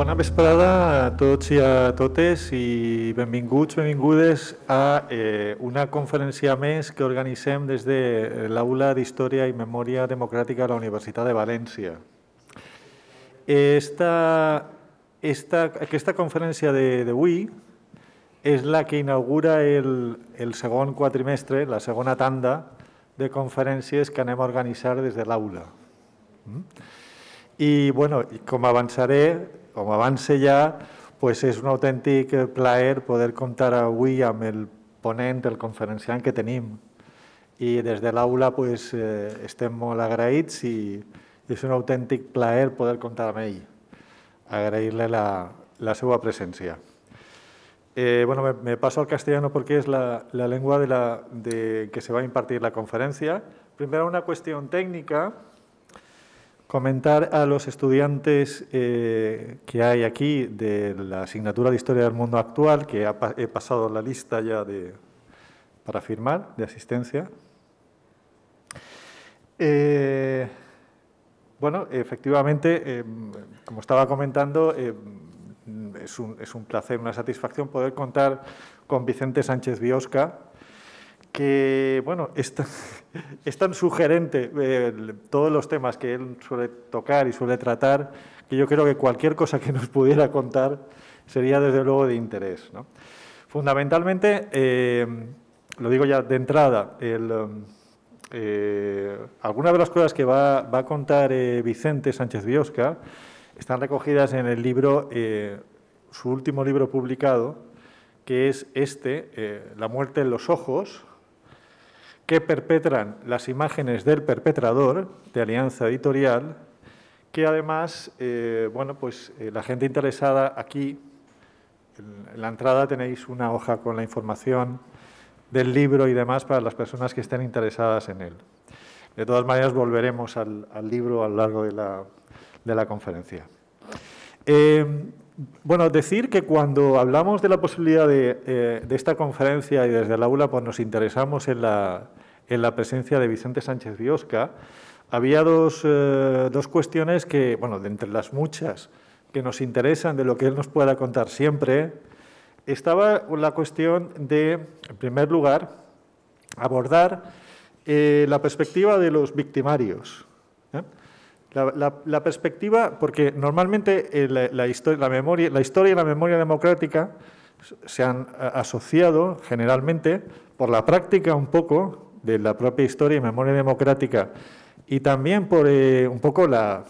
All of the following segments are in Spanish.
Bona vesprada a tots i a totes i benvinguts, benvingudes a una conferència més que organitzem des de l'Aula d'Història i Memòria Democràtica de la Universitat de València. Aquesta conferència d'avui és la que inaugura el segon quadrimestre, la segona tanda de conferències que anem a organitzar des de l'Aula. I, com avance ja, és un autèntic plaer poder comptar avui amb el ponent, el conferenciant que tenim. I des de l'Aula estem molt agraïts i és un autèntic plaer poder comptar amb ell. Agrair-li la seva presència. Me paso al castellano porque es la lengua de que se va a impartir la conferencia. Primero, una cuestión técnica. Comentar a los estudiantes que hay aquí de la asignatura de Historia del Mundo Actual, que he pasado la lista ya para firmar, de asistencia. Efectivamente, como estaba comentando, es un placer, una satisfacción poder contar con Vicente Sánchez Biosca, que es tan sugerente todos los temas que él suele tocar y suele tratar, que yo creo que cualquier cosa que nos pudiera contar sería desde luego de interés, ¿no? Fundamentalmente, lo digo ya de entrada, algunas de las cosas que va a contar Vicente Sánchez Biosca están recogidas en el libro, su último libro publicado, que es La muerte en los ojos, que perpetran las imágenes del perpetrador, de Alianza Editorial, que además, la gente interesada aquí, en la entrada tenéis una hoja con la información del libro y demás para las personas que estén interesadas en él. De todas maneras, volveremos al libro a lo largo de la conferencia. Decir que cuando hablamos de la posibilidad de esta conferencia y desde el aula nos interesamos en la presencia de Vicente Sánchez Biosca, había dos cuestiones que, de entre las muchas que nos interesan de lo que él nos pueda contar siempre, estaba la cuestión de, en primer lugar, abordar la perspectiva de los victimarios. La perspectiva, porque normalmente la historia y la memoria democrática se han asociado generalmente por la práctica un poco de la propia historia y memoria democrática y también por un poco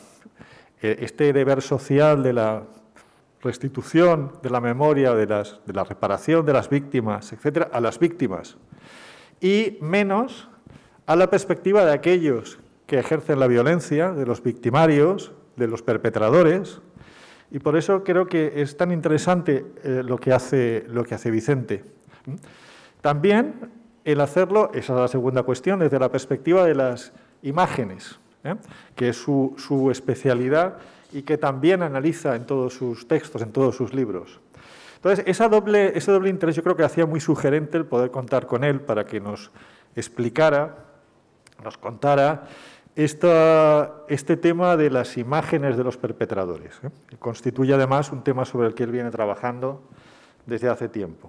este deber social de la restitución de la memoria, de la reparación de las víctimas, etcétera, a las víctimas, y menos a la perspectiva de aquellos que ejercen la violencia, de los victimarios, de los perpetradores, y por eso creo que es tan interesante lo que hace Vicente. También el hacerlo, esa es la segunda cuestión, desde la perspectiva de las imágenes, que es su especialidad y que también analiza en todos sus textos, en todos sus libros. Entonces, ese doble interés yo creo que hacía muy sugerente el poder contar con él para que nos explicara, nos contara este tema de las imágenes de los perpetradores, que constituye además un tema sobre el que él viene trabajando desde hace tiempo.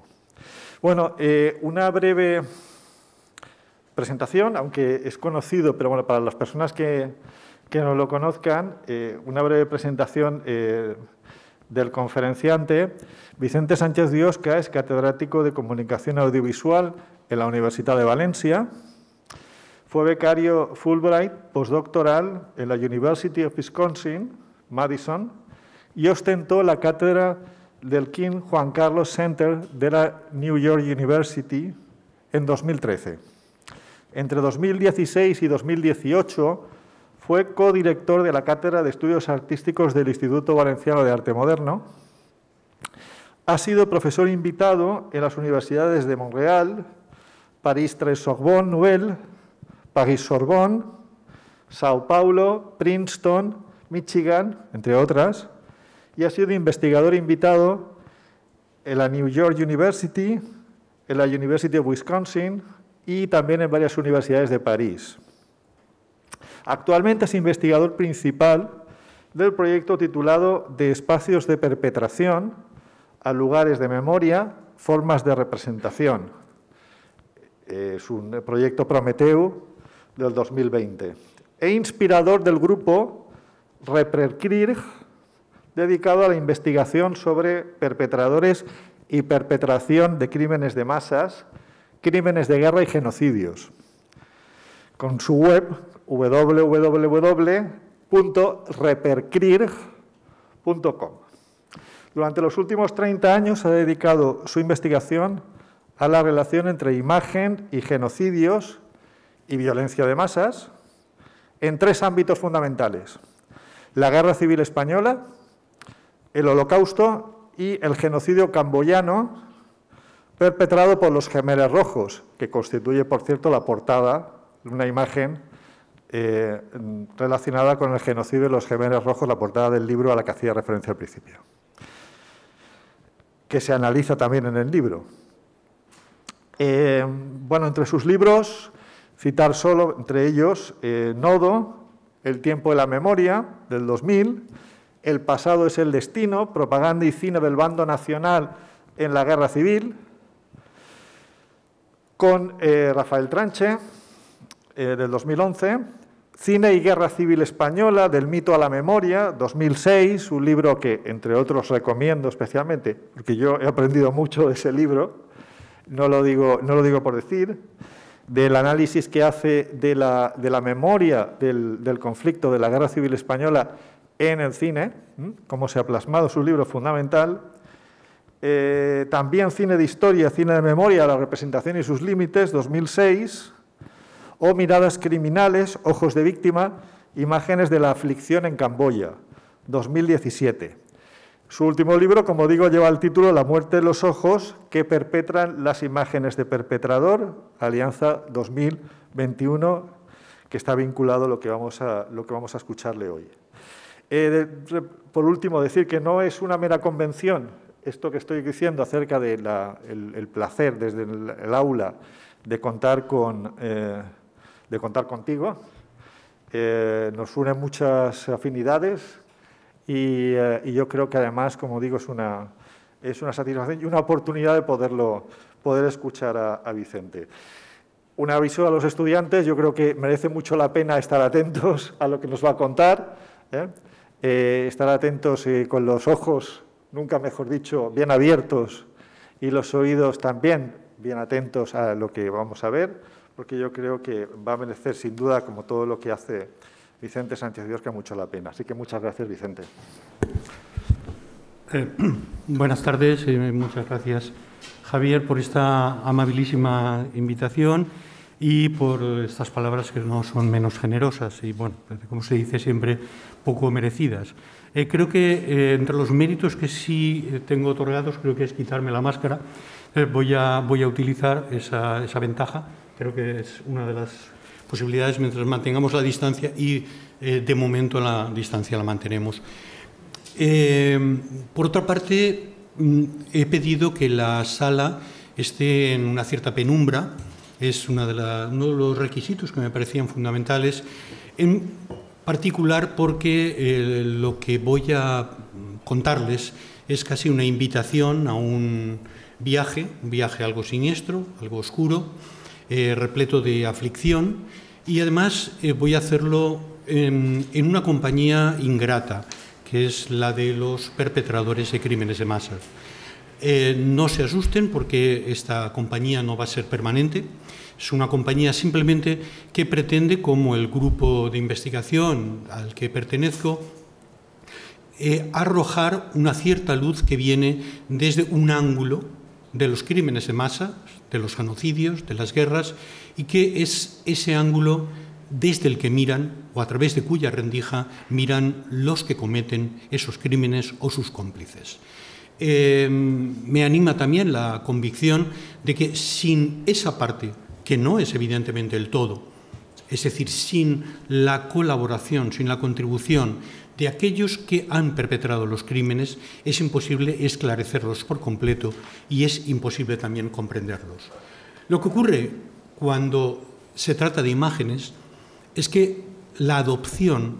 Una breve presentación, aunque es conocido, pero para las personas que no lo conozcan, una breve presentación del conferenciante. Vicente Sánchez Biosca es catedrático de Comunicación Audiovisual en la Universidad de Valencia. Fue becario Fulbright postdoctoral en la University of Wisconsin, Madison, y ostentó la cátedra del King Juan Carlos Center de la New York University en 2013. Entre 2016 y 2018 fue codirector de la Cátedra de Estudios Artísticos del Instituto Valenciano de Arte Moderno. Ha sido profesor invitado en las universidades de Montreal, París-Sorbonne Nouvelle, París-Sorbonne, Sao Paulo, Princeton, Michigan, entre otras, y ha sido investigador invitado en la New York University, en la University of Wisconsin y también en varias universidades de París. Actualmente es investigador principal del proyecto titulado De espacios de perpetración a lugares de memoria, formas de representación. Es un proyecto Prometeu del 2020. E inspirador del grupo Repercrir, dedicado a la investigación sobre perpetradores y perpetración de crímenes de masas, crímenes de guerra y genocidios, con su web www.repercrir.com. Durante los últimos 30 años ha dedicado su investigación a la relación entre imagen y genocidios y violencia de masas en 3 ámbitos fundamentales: la Guerra Civil Española, el Holocausto y el genocidio camboyano perpetrado por los Jemeres Rojos, que constituye, por cierto, la portada, una imagen relacionada con el genocidio de los Jemeres Rojos, la portada del libro a la que hacía referencia al principio, que se analiza también en el libro. Bueno, entre sus libros, citar solo entre ellos Nodo, El tiempo de la memoria, del 2000, El pasado es el destino, propaganda y cine del bando nacional en la guerra civil, con Rafael Tranche, del 2011, Cine y guerra civil española, del mito a la memoria, 2006, un libro que, entre otros, recomiendo especialmente, porque yo he aprendido mucho de ese libro, no lo digo por decir, del análisis que hace de la memoria del conflicto de la Guerra Civil Española en el cine, cómo se ha plasmado, su libro fundamental. También Cine de historia, cine de memoria, la representación y sus límites, 2006, o Miradas criminales, ojos de víctima, imágenes de la aflicción en Camboya, 2017. Su último libro, como digo, lleva el título La muerte de los ojos que perpetran las imágenes de perpetrador, Alianza 2021, que está vinculado a lo que vamos a escucharle hoy. Por último, decir que no es una mera convención esto que estoy diciendo acerca del placer desde el aula de contar contigo. Nos unen muchas afinidades y yo creo que además, como digo, es una satisfacción y una oportunidad de poder escuchar a Vicente. Un aviso a los estudiantes: yo creo que merece mucho la pena estar atentos a lo que nos va a contar, estar atentos con los ojos, nunca mejor dicho, bien abiertos, y los oídos también bien atentos a lo que vamos a ver, porque yo creo que va a merecer, sin duda, como todo lo que hace Vicente Sánchez Biosca, mucho la pena. Así que muchas gracias, Vicente. Buenas tardes y muchas gracias, Javier, por esta amabilísima invitación y por estas palabras que no son menos generosas y, bueno, como se dice siempre, poco merecidas. Creo que entre los méritos que sí tengo otorgados, creo que es quitarme la máscara. Voy a utilizar esa ventaja. Creo que es una de las posibilidades mientras mantengamos la distancia y, de momento, la distancia la mantenemos. Por otra parte, he pedido que la sala esté en una cierta penumbra. Es uno de los requisitos que me parecían fundamentales, en particular porque lo que voy a contarles es casi una invitación a un viaje algo siniestro, algo oscuro, repleto de aflicción, y además voy a hacerlo en una compañía ingrata, que es la de los perpetradores de crímenes de masa. No se asusten, porque esta compañía no va a ser permanente. Es una compañía simplemente que pretende, como el grupo de investigación al que pertenezco, arrojar una cierta luz que viene desde un ángulo de los crímenes de masa, de los genocidios, de las guerras, y que es ese ángulo desde el que miran, o a través de cuya rendija miran los que cometen esos crímenes o sus cómplices. Me anima también la convicción de que sin esa parte, que no es evidentemente el todo, es decir, sin la colaboración, sin la contribución de aquellos que han perpetrado los crímenes, es imposible esclarecerlos por completo y es imposible también comprenderlos. Lo que ocurre cuando se trata de imágenes es que la adopción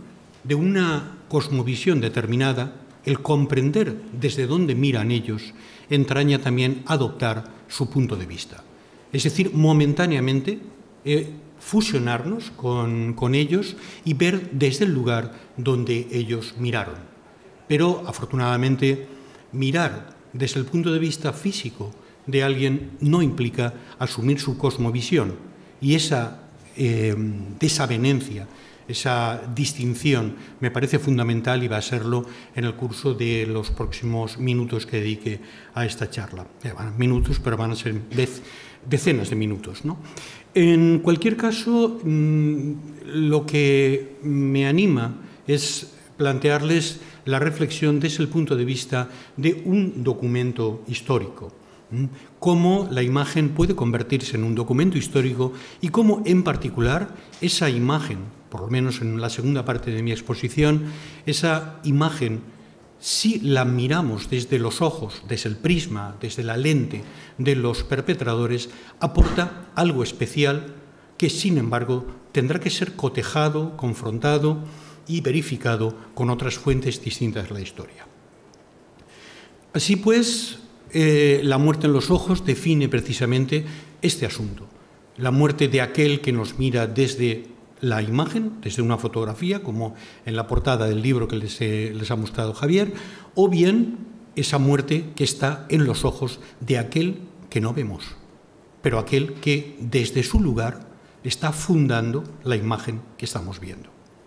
de una cosmovisión determinada, el comprender desde dónde miran ellos, entraña también adoptar su punto de vista. Es decir, momentáneamente fusionarnos con ellos y ver desde el lugar donde ellos miraron. Pero, afortunadamente, mirar desde el punto de vista físico de alguien no implica asumir su cosmovisión, y esa desavenencia, esa distinción me parece fundamental y va a serlo en el curso de los próximos minutos que dedique a esta charla. Minutos, pero van a ser decenas de minutos, ¿no? En cualquier caso, lo que me anima es plantearles la reflexión desde el punto de vista de un documento histórico. Cómo la imagen puede convertirse en un documento histórico y cómo, en particular, esa imagen, por lo menos en la segunda parte de mi exposición, esa imagen, si la miramos desde los ojos, desde el prisma, desde la lente de los perpetradores, aporta algo especial que, sin embargo, tendrá que ser cotejado, confrontado y verificado con otras fuentes distintas de la historia. Así pues, la muerte en los ojos define precisamente este asunto. La muerte de aquel que nos mira desde la imagen, desde una fotografía, como en la portada del libro que les ha mostrado Javier, o bien esa muerte que está en los ojos de aquel que no vemos, pero aquel que desde su lugar está fundando la imagen que estamos viendo.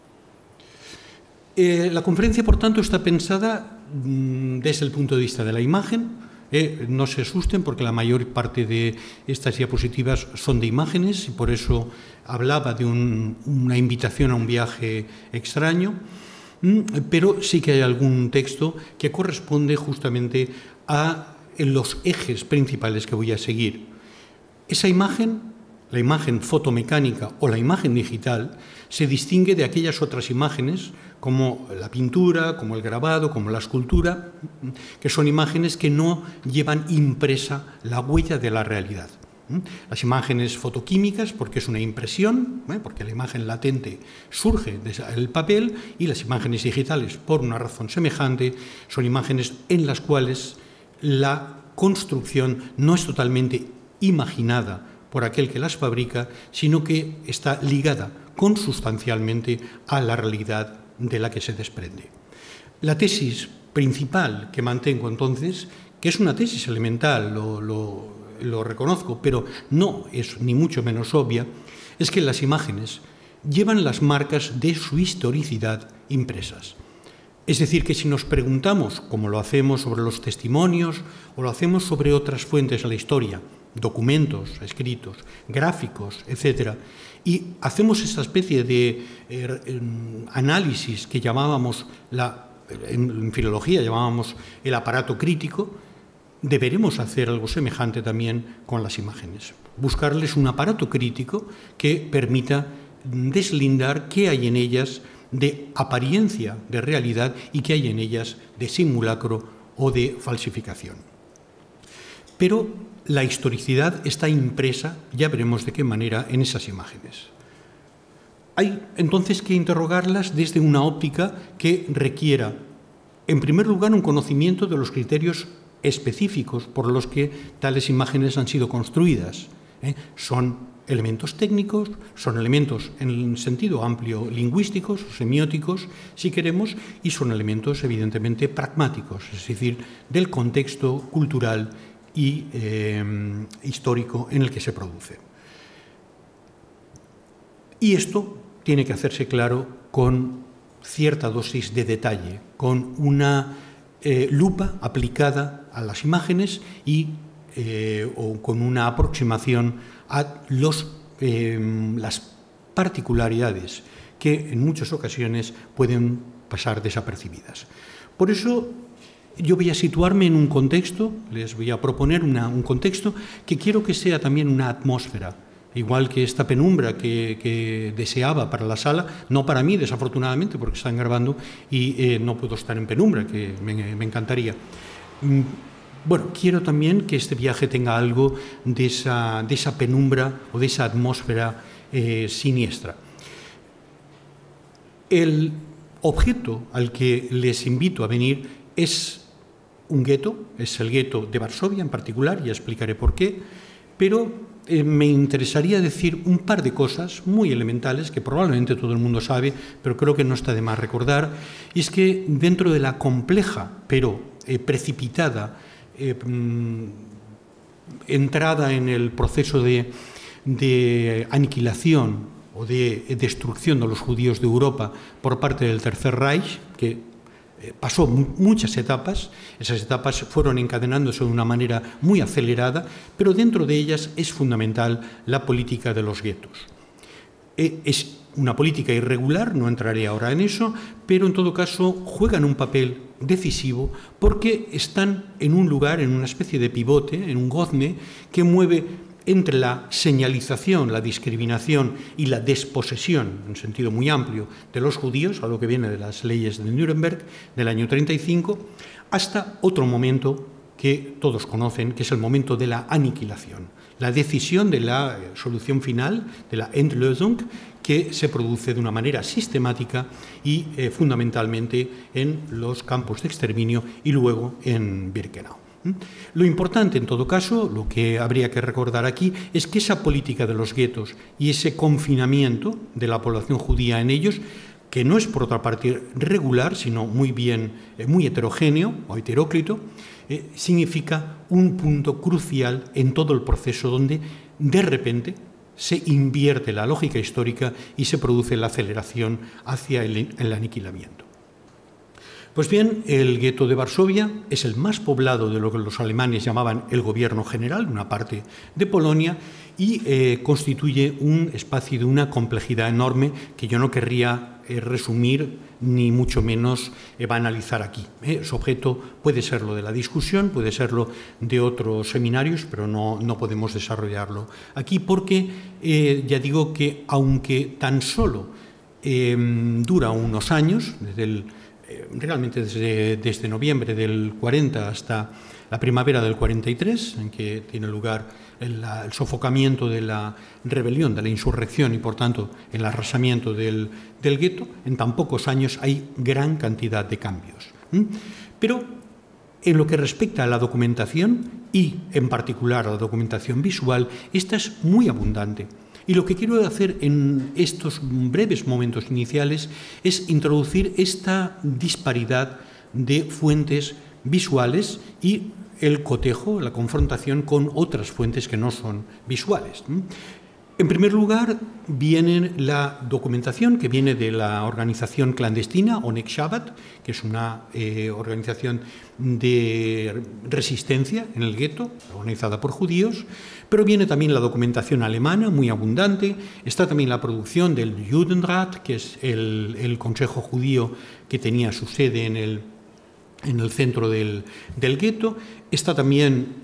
La conferencia, por tanto, está pensada desde el punto de vista de la imagen. No se asusten porque la mayor parte de estas diapositivas son de imágenes y por eso hablaba de una invitación a un viaje extraño, pero sí que hay algún texto que corresponde justamente a los ejes principales que voy a seguir. Esa imagen, la imagen fotomecánica o la imagen digital, se distingue de aquellas otras imágenes como la pintura, como el grabado, como la escultura, que son imágenes que no llevan impresa la huella de la realidad. Las imágenes fotoquímicas, porque es una impresión, porque la imagen latente surge del papel, y las imágenes digitales, por una razón semejante, son imágenes en las cuales la construcción no es totalmente imaginada por aquel que las fabrica, sino que está ligada consustancialmente a la realidad de la que se desprende. La tesis principal que mantengo entonces, que es una tesis elemental, lo reconozco, pero no es ni mucho menos obvia, es que las imágenes llevan las marcas de su historicidad impresas. Es decir, que si nos preguntamos, como lo hacemos sobre los testimonios o lo hacemos sobre otras fuentes de la historia, documentos escritos, gráficos, etc., y hacemos esta especie de análisis que llamábamos, en filología llamábamos el aparato crítico, deberemos hacer algo semejante también con las imágenes. Buscarles un aparato crítico que permita deslindar qué hay en ellas de apariencia de realidad y qué hay en ellas de simulacro o de falsificación. Pero la historicidad está impresa, ya veremos de qué manera, en esas imágenes. Hay entonces que interrogarlas desde una óptica que requiera, en primer lugar, un conocimiento de los criterios específicos por los que tales imágenes han sido construidas. Son elementos técnicos, son elementos en el sentido amplio lingüísticos, semióticos, si queremos, y son elementos evidentemente pragmáticos, es decir, del contexto cultural y histórico en el que se produce. Y esto tiene que hacerse claro con cierta dosis de detalle, con una lupa aplicada a las imágenes y o con una aproximación a las particularidades que en muchas ocasiones pueden pasar desapercibidas. Por eso yo voy a situarme en un contexto, les voy a proponer un contexto que quiero que sea también una atmósfera, igual que esta penumbra que deseaba para la sala, no para mí, desafortunadamente, porque están grabando y no puedo estar en penumbra, que me encantaría. Bueno, quiero también que este viaje tenga algo de esa penumbra o de esa atmósfera siniestra. El objeto al que les invito a venir es un gueto, es el gueto de Varsovia en particular, ya explicaré por qué, pero me interesaría decir un par de cosas muy elementales que probablemente todo el mundo sabe, pero creo que no está de más recordar, y es que dentro de la compleja pero precipitada entrada en el proceso de aniquilación o de destrucción de los judíos de Europa por parte del Tercer Reich, que pasó muchas etapas, esas etapas fueron encadenándose de una manera muy acelerada, pero dentro de ellas es fundamental la política de los guetos. Es una política irregular, no entraré ahora en eso, pero en todo caso juegan un papel decisivo porque están en un lugar, en una especie de pivote, en un gozne que mueve entre la señalización, la discriminación y la desposesión, en sentido muy amplio, de los judíos, algo que viene de las leyes de Nuremberg del año 35, hasta otro momento que todos conocen, que es el momento de la aniquilación, la decisión de la solución final, de la Endlösung, que se produce de una manera sistemática y fundamentalmente en los campos de exterminio y luego en Birkenau. Lo importante, en todo caso, lo que habría que recordar aquí, es que esa política de los guetos y ese confinamiento de la población judía en ellos, que no es por otra parte regular, sino muy heterogéneo o heteróclito, significa un punto crucial en todo el proceso donde de repente se invierte la lógica histórica y se produce la aceleración hacia el aniquilamiento. Pues bien, el gueto de Varsovia es el más poblado de lo que los alemanes llamaban el gobierno general, una parte de Polonia, y constituye un espacio de una complejidad enorme que yo no querría resumir ni mucho menos banalizar aquí. Su objeto puede ser lo de la discusión, puede serlo de otros seminarios, pero no podemos desarrollarlo aquí porque ya digo que aunque tan solo dura unos años, realmente desde noviembre del 40 hasta la primavera del 43, en que tiene lugar el sofocamiento de la rebelión, de la insurrección y, por tanto, el arrasamiento del gueto, en tan pocos años hay gran cantidad de cambios. Pero en lo que respecta a la documentación y, en particular, a la documentación visual, esta es muy abundante. Y lo que quiero hacer en estos breves momentos iniciales es introducir esta disparidad de fuentes visuales y el cotejo, la confrontación con otras fuentes que no son visuales. En primer lugar, viene la documentación que viene de la organización clandestina Onek Shabbat, que es una organización de resistencia en el gueto, organizada por judíos, pero viene también la documentación alemana, muy abundante. Está también la producción del Judenrat, que es el consejo judío que tenía su sede en el centro del gueto. Está también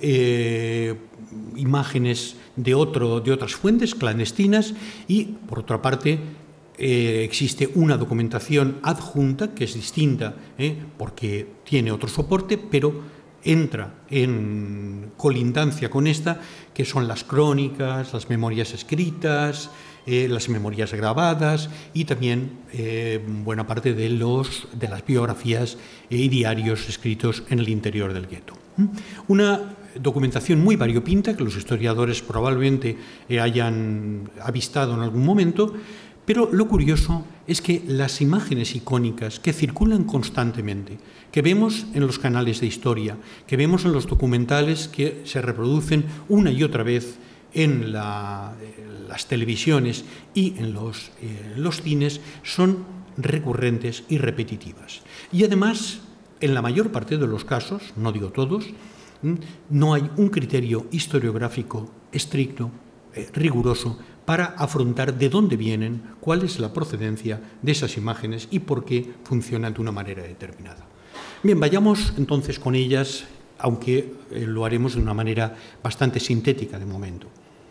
imágenes de otras fuentes clandestinas y, por otra parte, existe una documentación adjunta que es distinta porque tiene otro soporte, pero entra en colindancia con esta, que son las crónicas, las memorias escritas, las memorias grabadas y también buena parte de las biografías y diarios escritos en el interior del gueto. Una documentación muy variopinta que los historiadores probablemente hayan avistado en algún momento, pero lo curioso es que las imágenes icónicas que circulan constantemente, que vemos en los canales de historia, que vemos en los documentales que se reproducen una y otra vez en las televisiones y en los cines, son recurrentes y repetitivas. Y además, en la mayor parte de los casos, no digo todos, no hay un criterio historiográfico estricto, riguroso, para afrontar de dónde vienen, cuál es la procedencia de esas imágenes y por qué funcionan de una manera determinada. Bien, vayamos entonces con ellas, aunque lo haremos de una manera bastante sintética de momento.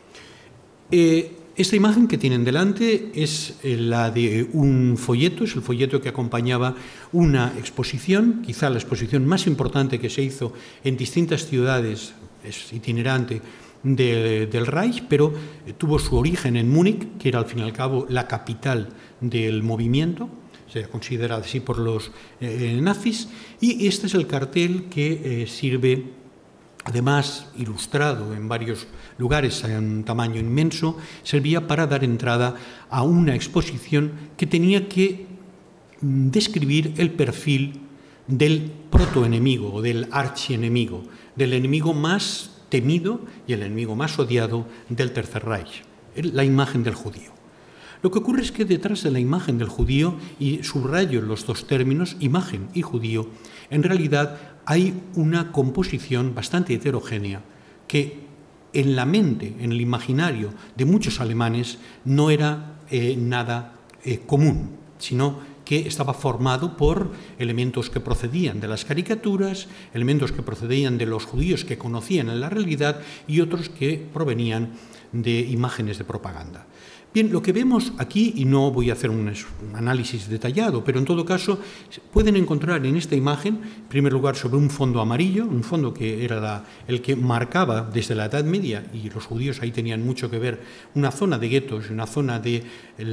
Esta imagen que tienen delante es la de un folleto, es el folleto que acompañaba una exposición, quizá la exposición más importante que se hizo en distintas ciudades, es itinerante, del Reich, pero tuvo su origen en Múnich, que era al fin y al cabo la capital del movimiento. se considera así por los nazis, y este es el cartel que sirve, además ilustrado en varios lugares en un tamaño inmenso, servía para dar entrada a una exposición que tenía que describir el perfil del protoenemigo o del archienemigo, del enemigo más temido y el enemigo más odiado del Tercer Reich, la imagen del judío. Lo que ocurre es que detrás de la imagen del judío, y subrayo los dos términos, imagen y judío, en realidad hay una composición bastante heterogénea que en la mente, en el imaginario de muchos alemanes no era nada común, sino que estaba formado por elementos que procedían de las caricaturas, elementos que procedían de los judíos que conocían en la realidad y otros que provenían de imágenes de propaganda. Bien, lo que vemos aquí, y no voy a hacer un análisis detallado, pero en todo caso pueden encontrar en esta imagen, en primer lugar, sobre un fondo amarillo, un fondo que era el que marcaba desde la Edad Media, y los judíos ahí tenían mucho que ver, una zona de guetos, una zona de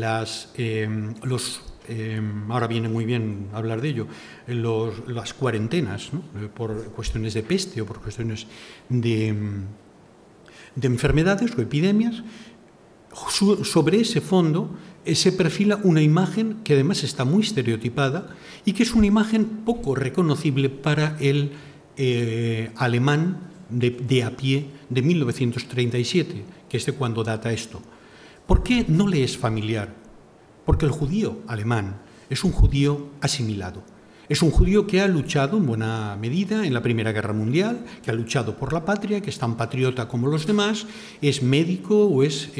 ahora viene muy bien hablar de ello, las cuarentenas, ¿no? Por cuestiones de peste o por cuestiones de enfermedades o epidemias. Sobre ese fondo se perfila una imagen que además está muy estereotipada y que es una imagen poco reconocible para el alemán de a pie de 1937, que es de cuando data esto. ¿Por qué no le es familiar? Porque el judío alemán es un judío asimilado. Es un judío que ha luchado en buena medida en la Primera Guerra Mundial, que ha luchado por la patria, que es tan patriota como los demás, es médico o es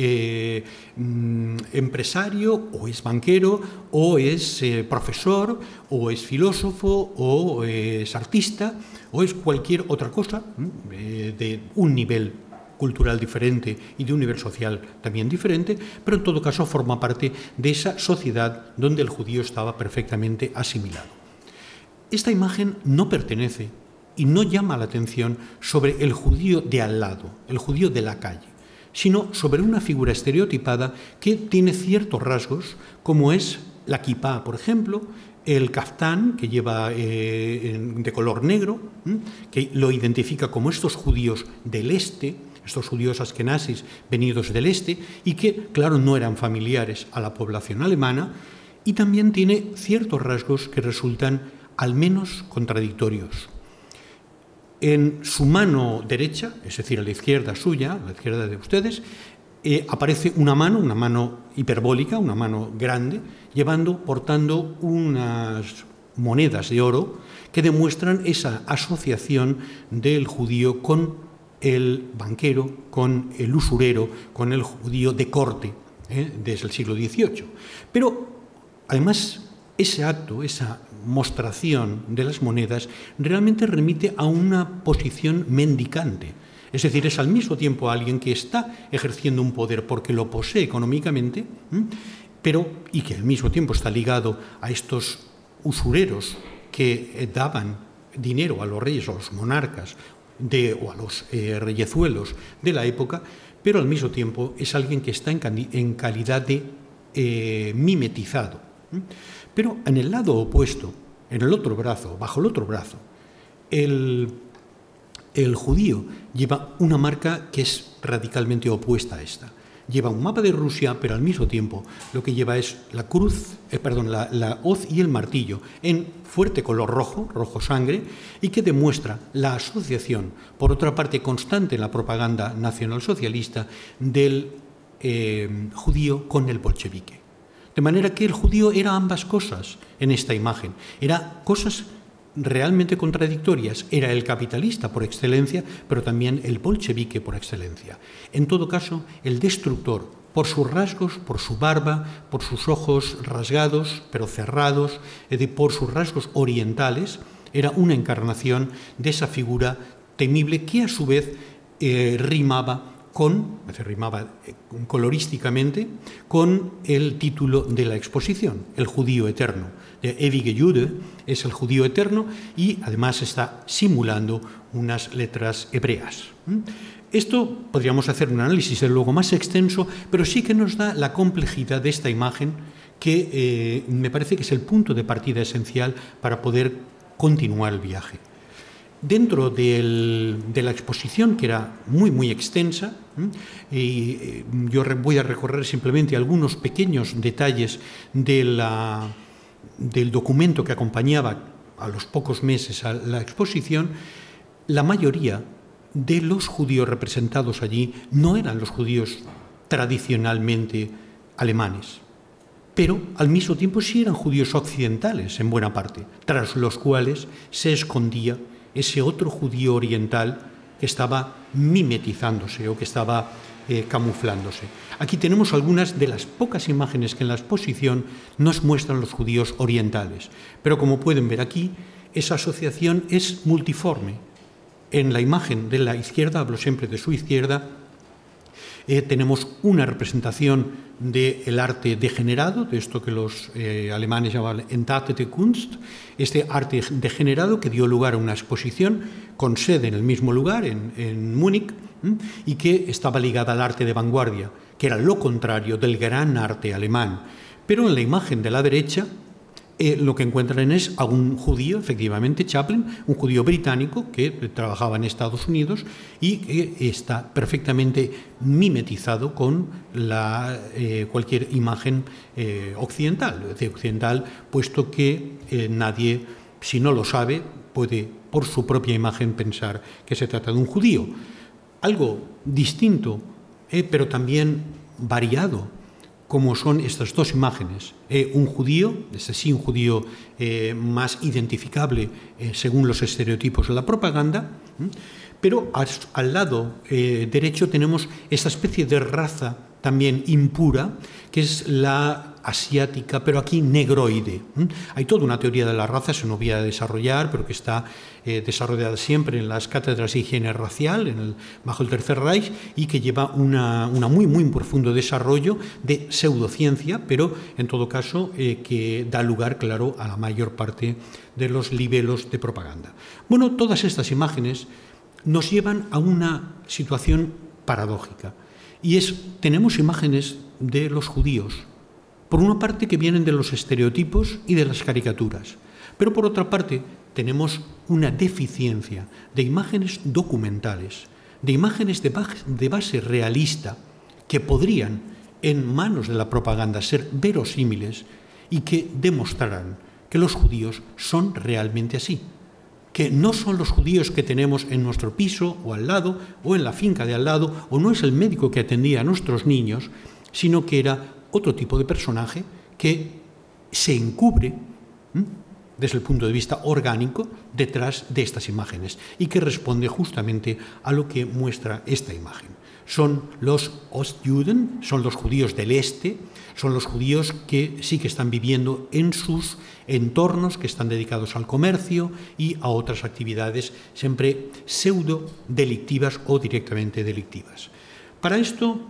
empresario o es banquero o es profesor o es filósofo o es artista o es cualquier otra cosa de un nivel cultural diferente y de un nivel social también diferente, pero en todo caso forma parte de esa sociedad donde el judío estaba perfectamente asimilado. Esta imagen no pertenece y no llama la atención sobre el judío de al lado, el judío de la calle, sino sobre una figura estereotipada que tiene ciertos rasgos, como es la kipá, por ejemplo, el kaftán, que lleva de color negro, que lo identifica como estos judíos del este, estos judíos askenazis venidos del este, y que, claro, no eran familiares a la población alemana, y también tiene ciertos rasgos que resultan al menos contradictorios. En su mano derecha, es decir, a la izquierda suya, a la izquierda de ustedes, aparece una mano hiperbólica, una mano grande, portando unas monedas de oro que demuestran esa asociación del judío con el banquero, con el usurero, con el judío de corte, desde el siglo XVIII. Pero, además, ese acto, esa mostración de las monedas, realmente remite a una posición mendicante. Es decir, es al mismo tiempo alguien que está ejerciendo un poder porque lo posee económicamente, y que al mismo tiempo está ligado a estos usureros que daban dinero a los reyes o a los monarcas o a los reyezuelos de la época, pero al mismo tiempo es alguien que está en calidad de mimetizado. Pero en el lado opuesto, en el otro brazo, bajo el otro brazo, el judío lleva una marca que es radicalmente opuesta a esta. Lleva un mapa de Rusia, pero al mismo tiempo lo que lleva es la hoz y el martillo en fuerte color rojo, rojo sangre, y que demuestra la asociación, por otra parte constante en la propaganda nacionalsocialista, del judío con el bolchevique. De manera que el judío era ambas cosas en esta imagen. Era cosas realmente contradictorias. Era el capitalista por excelencia, pero también el bolchevique por excelencia. En todo caso, el destructor, por sus rasgos, por su barba, por sus ojos rasgados, pero cerrados, por sus rasgos orientales, era una encarnación de esa figura temible que a su vez rimaba colorísticamente con el título de la exposición, El judío eterno. Ewige Jude es el judío eterno y además está simulando unas letras hebreas. Esto podríamos hacer un análisis luego más extenso, pero sí que nos da la complejidad de esta imagen que me parece que es el punto de partida esencial para poder continuar el viaje. Dentro de la exposición, que era muy extensa, yo voy a recorrer simplemente algunos pequeños detalles del documento que acompañaba a los pocos meses a la exposición. La mayoría de los judíos representados allí no eran los judíos tradicionalmente alemanes, pero al mismo tiempo sí eran judíos occidentales en buena parte, tras los cuales se escondía ese otro judío oriental que estaba mimetizándose o que estaba camuflándose. Aquí tenemos algunas de las pocas imágenes que en la exposición nos muestran los judíos orientales, pero como pueden ver aquí, esa asociación es multiforme. En la imagen de la izquierda, hablo siempre de su izquierda, tenemos una representación del arte degenerado, de esto que los alemanes llamaban Entartete Kunst, este arte degenerado que dio lugar a una exposición con sede en el mismo lugar, en Múnich, y que estaba ligada al arte de vanguardia, que era lo contrario del gran arte alemán. Pero en la imagen de la derecha, lo que encuentran es a un judío, efectivamente, Chaplin, un judío británico que trabajaba en Estados Unidos y que está perfectamente mimetizado con cualquier imagen occidental, puesto que nadie, si no lo sabe, puede por su propia imagen pensar que se trata de un judío. Algo distinto, pero también variado, como son estas dos imágenes. Un judío, este sí, un judío más identificable según los estereotipos de la propaganda, pero al lado derecho tenemos esta especie de raza también impura, que es la asiática, pero aquí negroide. Hay toda una teoría de la raza, se no voy a desarrollar, pero que está desarrollada siempre en las cátedras de higiene racial, bajo el Tercer Reich, y que lleva una muy profundo desarrollo de pseudociencia, pero en todo caso que da lugar, claro, a la mayor parte de los libelos de propaganda. Bueno, todas estas imágenes nos llevan a una situación paradójica, y tenemos imágenes de los judíos, por una parte que vienen de los estereotipos y de las caricaturas, pero por otra parte tenemos una deficiencia de imágenes documentales, de imágenes de base realista que podrían, en manos de la propaganda, ser verosímiles y que demostraran que los judíos son realmente así, que no son los judíos que tenemos en nuestro piso o al lado o en la finca de al lado, o no es el médico que atendía a nuestros niños, sino que era otro tipo de personaje que se encubre desde el punto de vista orgánico detrás de estas imágenes y que responde justamente a lo que muestra esta imagen. Son los Ostjuden, son los judíos del este, son los judíos que sí que están viviendo en sus entornos, que están dedicados al comercio y a otras actividades siempre pseudo delictivas o directamente delictivas. Para esto,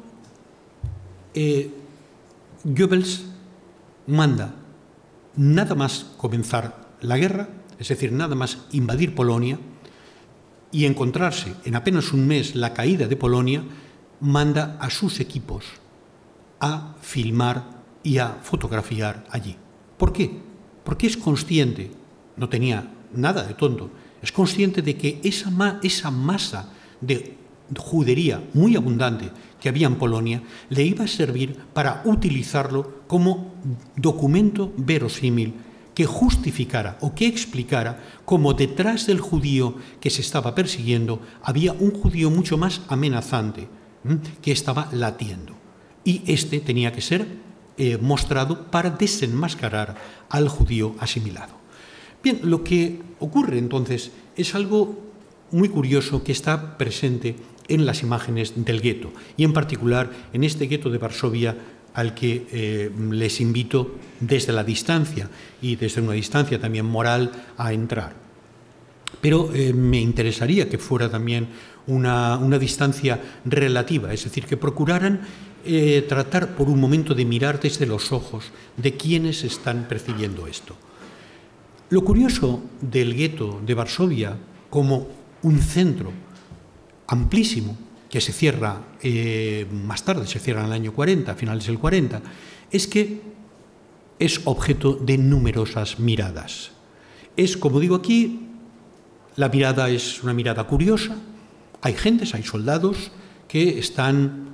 Goebbels manda nada más comenzar la guerra, es decir, nada más invadir Polonia y encontrarse en apenas un mes la caída de Polonia, manda a sus equipos a filmar y a fotografiar allí. ¿Por qué? Porque es consciente, no tenía nada de tonto, es consciente de que esa masa de judería muy abundante que había en Polonia le iba a servir para utilizarlo como documento verosímil que justificara o que explicara cómo detrás del judío que se estaba persiguiendo había un judío mucho más amenazante que estaba latiendo. Y este tenía que ser mostrado para desenmascarar al judío asimilado. Bien, lo que ocurre entonces es algo muy curioso que está presente en las imágenes del gueto, y en particular en este gueto de Varsovia al que les invito desde la distancia y desde una distancia también moral a entrar. Pero me interesaría que fuera también una distancia relativa, es decir, que procuraran tratar por un momento de mirar desde los ojos de quienes están percibiendo esto. Lo curioso del gueto de Varsovia como un centro amplísimo, que se cierra más tarde, se cierra en el año 40, a finales del 40, es que es objeto de numerosas miradas. Es, como digo aquí, la mirada es una mirada curiosa. Hay gentes, hay soldados que están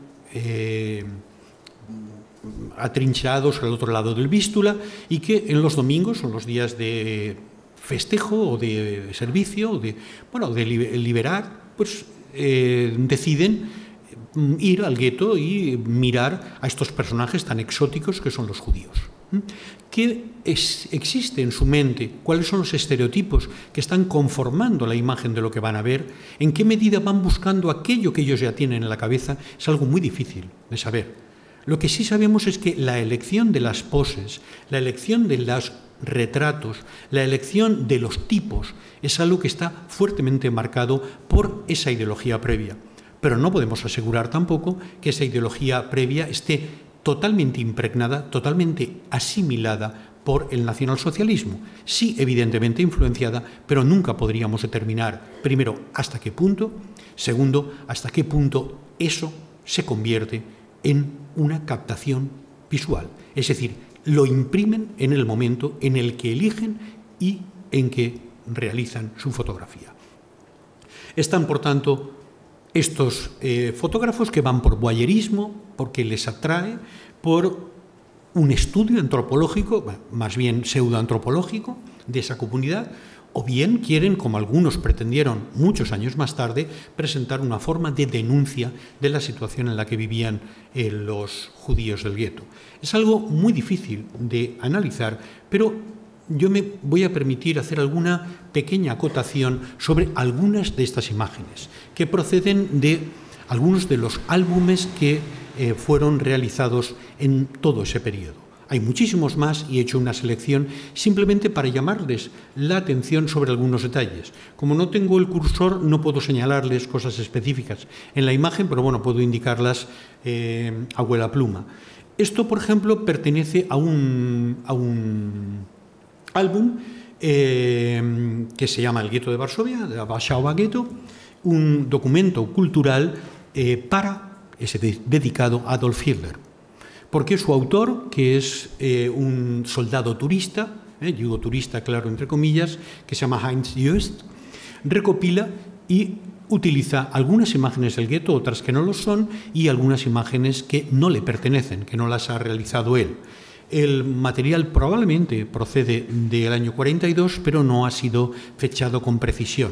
atrincherados al otro lado del Vístula y que en los domingos, o los días de festejo o de servicio, o de liberar, pues deciden ir al gueto y mirar a estos personajes tan exóticos que son los judíos. ¿Qué existe en su mente? ¿Cuáles son los estereotipos que están conformando la imagen de lo que van a ver? ¿En qué medida van buscando aquello que ellos ya tienen en la cabeza? Es algo muy difícil de saber. Lo que sí sabemos es que la elección de las poses, la elección de los retratos, la elección de los tipos, es algo que está fuertemente marcado por esa ideología previa. Pero no podemos asegurar tampoco que esa ideología previa esté totalmente impregnada, totalmente asimilada por el nacionalsocialismo. Sí, evidentemente influenciada, pero nunca podríamos determinar, primero, hasta qué punto, segundo, hasta qué punto eso se convierte en una captación visual. Es decir, lo imprimen en el momento en el que eligen y en que realizan su fotografía. Están, por tanto, estos fotógrafos que van por voyerismo, porque les atrae, por un estudio antropológico, más bien pseudoantropológico, de esa comunidad, o bien quieren, como algunos pretendieron muchos años más tarde, presentar una forma de denuncia de la situación en la que vivían los judíos del gueto. Es algo muy difícil de analizar, pero yo me voy a permitir hacer alguna pequeña acotación sobre algunas de estas imágenes, que proceden de algunos de los álbumes que fueron realizados en todo ese periodo. Hay muchísimos más y he hecho una selección simplemente para llamarles la atención sobre algunos detalles. Como no tengo el cursor, no puedo señalarles cosas específicas en la imagen, pero bueno, puedo indicarlas a vuela pluma. Esto, por ejemplo, pertenece a un álbum que se llama El gueto de Varsovia, de Warsaw Ghetto, un documento cultural dedicado a Adolf Hitler. Porque su autor, que es un soldado turista, digo turista, claro, entre comillas, que se llama Heinz Just, recopila y utiliza algunas imágenes del gueto, otras que no lo son, y algunas imágenes que no le pertenecen, que no las ha realizado él. El material probablemente procede del año 42, pero no ha sido fechado con precisión.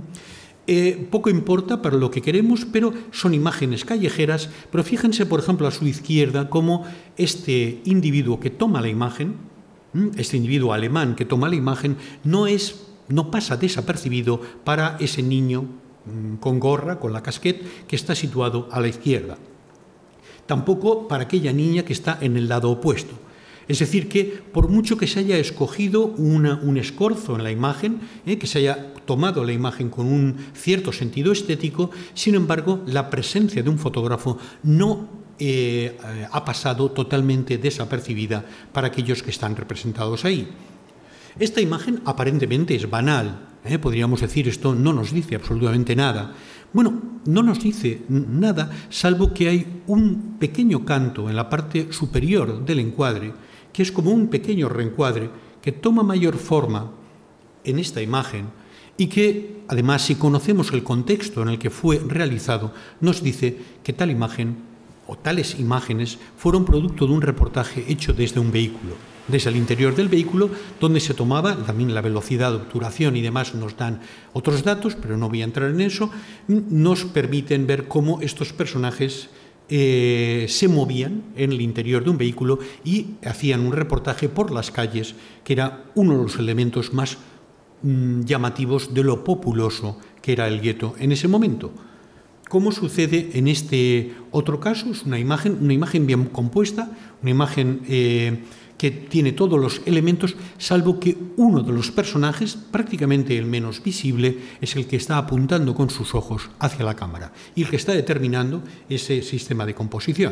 Poco importa para lo que queremos, pero son imágenes callejeras. Pero fíjense, por ejemplo, a su izquierda, cómo este individuo que toma la imagen, este individuo alemán que toma la imagen, no pasa desapercibido para ese niño con gorra, con la casquette, que está situado a la izquierda. Tampoco para aquella niña que está en el lado opuesto. Es decir, que por mucho que se haya escogido un escorzo en la imagen, que se haya tomado la imagen con un cierto sentido estético, sin embargo, la presencia de un fotógrafo no ha pasado totalmente desapercibida para aquellos que están representados ahí. Esta imagen aparentemente es banal, podríamos decir, esto no nos dice absolutamente nada. Bueno, no nos dice nada, salvo que hay un pequeño canto en la parte superior del encuadre, que es como un pequeño reencuadre que toma mayor forma en esta imagen y que, además, si conocemos el contexto en el que fue realizado, nos dice que tal imagen o tales imágenes fueron producto de un reportaje hecho desde un vehículo, desde el interior del vehículo, donde se tomaba también la velocidad de obturación y demás. Nos dan otros datos, pero no voy a entrar en eso. Nos permiten ver cómo estos personajes se movían en el interior de un vehículo y hacían un reportaje por las calles, que era uno de los elementos más llamativos de lo populoso que era el gueto en ese momento. ¿Cómo sucede en este otro caso? Es una imagen bien compuesta, una imagen que tiene todos los elementos, salvo que uno de los personajes, prácticamente el menos visible, es el que está apuntando con sus ojos hacia la cámara y el que está determinando ese sistema de composición.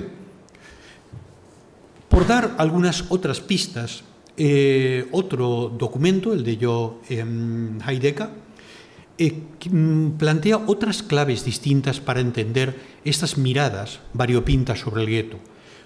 Por dar algunas otras pistas, otro documento, el de Jo Heideka, plantea otras claves distintas para entender estas miradas variopintas sobre el gueto.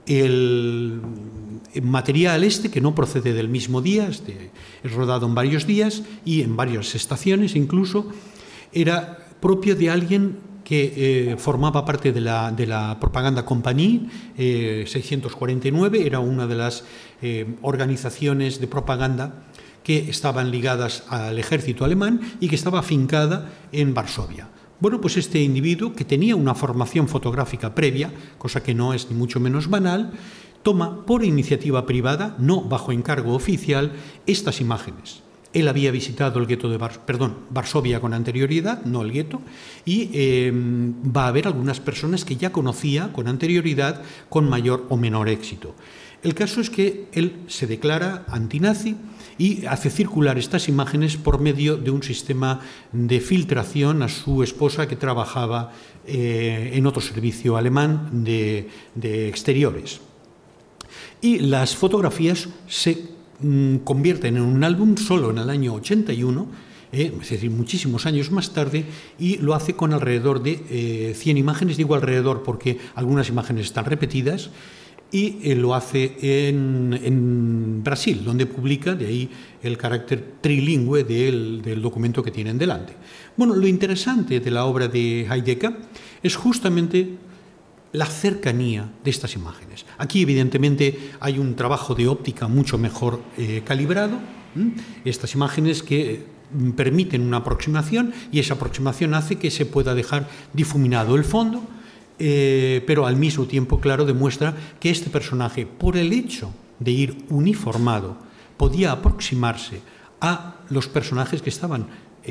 el material que no procede del mismo día, es rodado en varios días y en varias estaciones incluso, era propio de alguien que formaba parte de la Propaganda Compagnie 649, era una de las organizaciones de propaganda que estaban ligadas al ejército alemán y que estaba afincada en Varsovia. Bueno, pues este individuo, que tenía una formación fotográfica previa, cosa que no es ni mucho menos banal, toma por iniciativa privada, no bajo encargo oficial, estas imágenes. Él había visitado el gueto de Varsovia con anterioridad, no el gueto, y va a ver algunas personas que ya conocía con anterioridad con mayor o menor éxito. El caso es que él se declara antinazi y hace circular estas imágenes por medio de un sistema de filtración a su esposa que trabajaba en otro servicio alemán de exteriores. Y las fotografías se convierten en un álbum solo en el año 81, es decir, muchísimos años más tarde, y lo hace con alrededor de 100 imágenes, digo alrededor porque algunas imágenes están repetidas, y lo hace en Brasil, donde publica, de ahí el carácter trilingüe del documento que tienen delante. Bueno, lo interesante de la obra de Heidegger es justamente la cercanía de estas imágenes. Aquí, evidentemente, hay un trabajo de óptica mucho mejor calibrado. Estas imágenes que permiten una aproximación y esa aproximación hace que se pueda dejar difuminado el fondo, pero al mismo tiempo, claro, demuestra que este personaje, por el hecho de ir uniformado, podía aproximarse a los personajes que estaban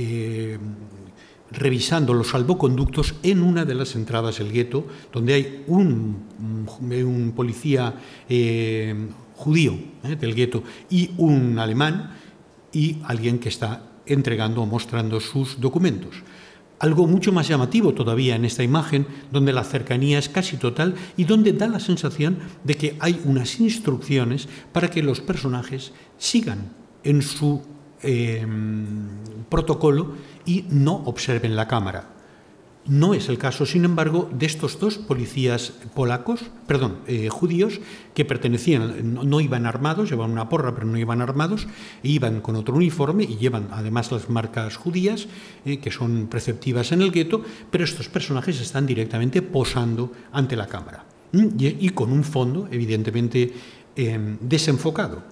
revisando los salvoconductos en una de las entradas del gueto, donde hay un policía judío del gueto y un alemán, y alguien que está entregando o mostrando sus documentos. Algo mucho más llamativo todavía en esta imagen, donde la cercanía es casi total y donde da la sensación de que hay unas instrucciones para que los personajes sigan en su protocolo y no observen la cámara. No es el caso, sin embargo, de estos dos policías judíos, que pertenecían, no iban armados, llevaban una porra, pero no iban armados, iban con otro uniforme y llevan además las marcas judías, que son preceptivas en el gueto, pero estos personajes están directamente posando ante la cámara y con un fondo, evidentemente, desenfocado.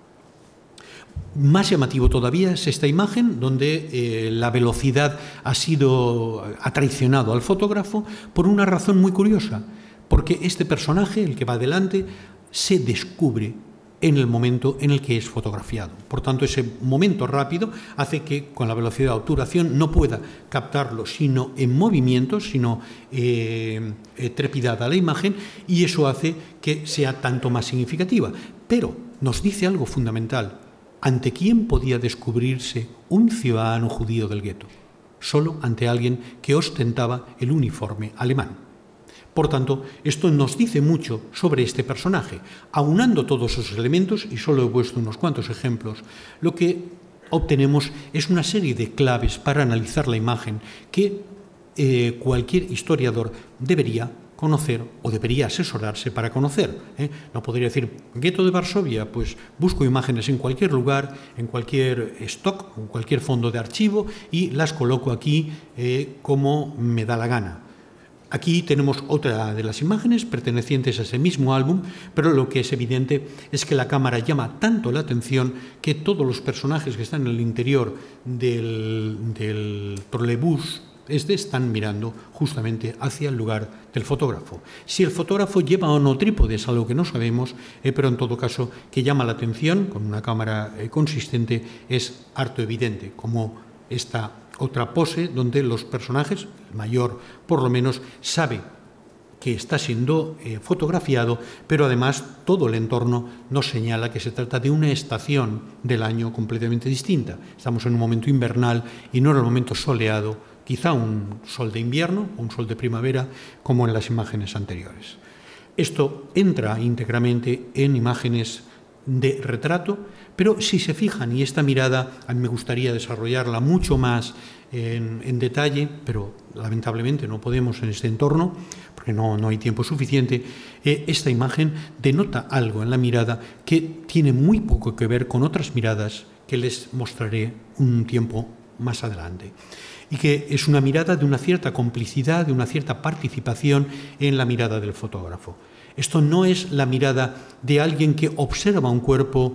Más llamativo todavía es esta imagen, donde la velocidad ha traicionado al fotógrafo por una razón muy curiosa, porque este personaje, el que va adelante, se descubre en el momento en el que es fotografiado. Por tanto, ese momento rápido hace que con la velocidad de obturación no pueda captarlo sino en movimiento, sino trepidada la imagen, y eso hace que sea tanto más significativa. Pero nos dice algo fundamental. ¿Ante quién podía descubrirse un ciudadano judío del gueto? Solo ante alguien que ostentaba el uniforme alemán. Por tanto, esto nos dice mucho sobre este personaje. Aunando todos esos elementos, y solo he puesto unos cuantos ejemplos, lo que obtenemos es una serie de claves para analizar la imagen que cualquier historiador debería conocer o debería asesorarse para conocer. No podría decir, gueto de Varsovia, pues busco imágenes en cualquier lugar, en cualquier stock, en cualquier fondo de archivo y las coloco aquí como me da la gana. Aquí tenemos otra de las imágenes pertenecientes a ese mismo álbum, pero lo que es evidente es que la cámara llama tanto la atención que todos los personajes que están en el interior del trolebús están mirando justamente hacia el lugar del fotógrafo. Si el fotógrafo lleva o no trípode es algo que no sabemos, pero en todo caso que llama la atención con una cámara consistente es harto evidente, como esta otra pose donde los personajes, el mayor por lo menos, sabe que está siendo fotografiado, pero además todo el entorno nos señala que se trata de una estación del año completamente distinta. Estamos en un momento invernal y no en el momento soleado, quizá un sol de invierno o un sol de primavera, como en las imágenes anteriores. Esto entra íntegramente en imágenes de retrato, pero si se fijan, y esta mirada a mí me gustaría desarrollarla mucho más en detalle, pero lamentablemente no podemos en este entorno, porque no hay tiempo suficiente, esta imagen denota algo en la mirada que tiene muy poco que ver con otras miradas que les mostraré un tiempo más adelante. Y que es una mirada de una cierta complicidad, de una cierta participación en la mirada del fotógrafo. Esto no es la mirada de alguien que observa un cuerpo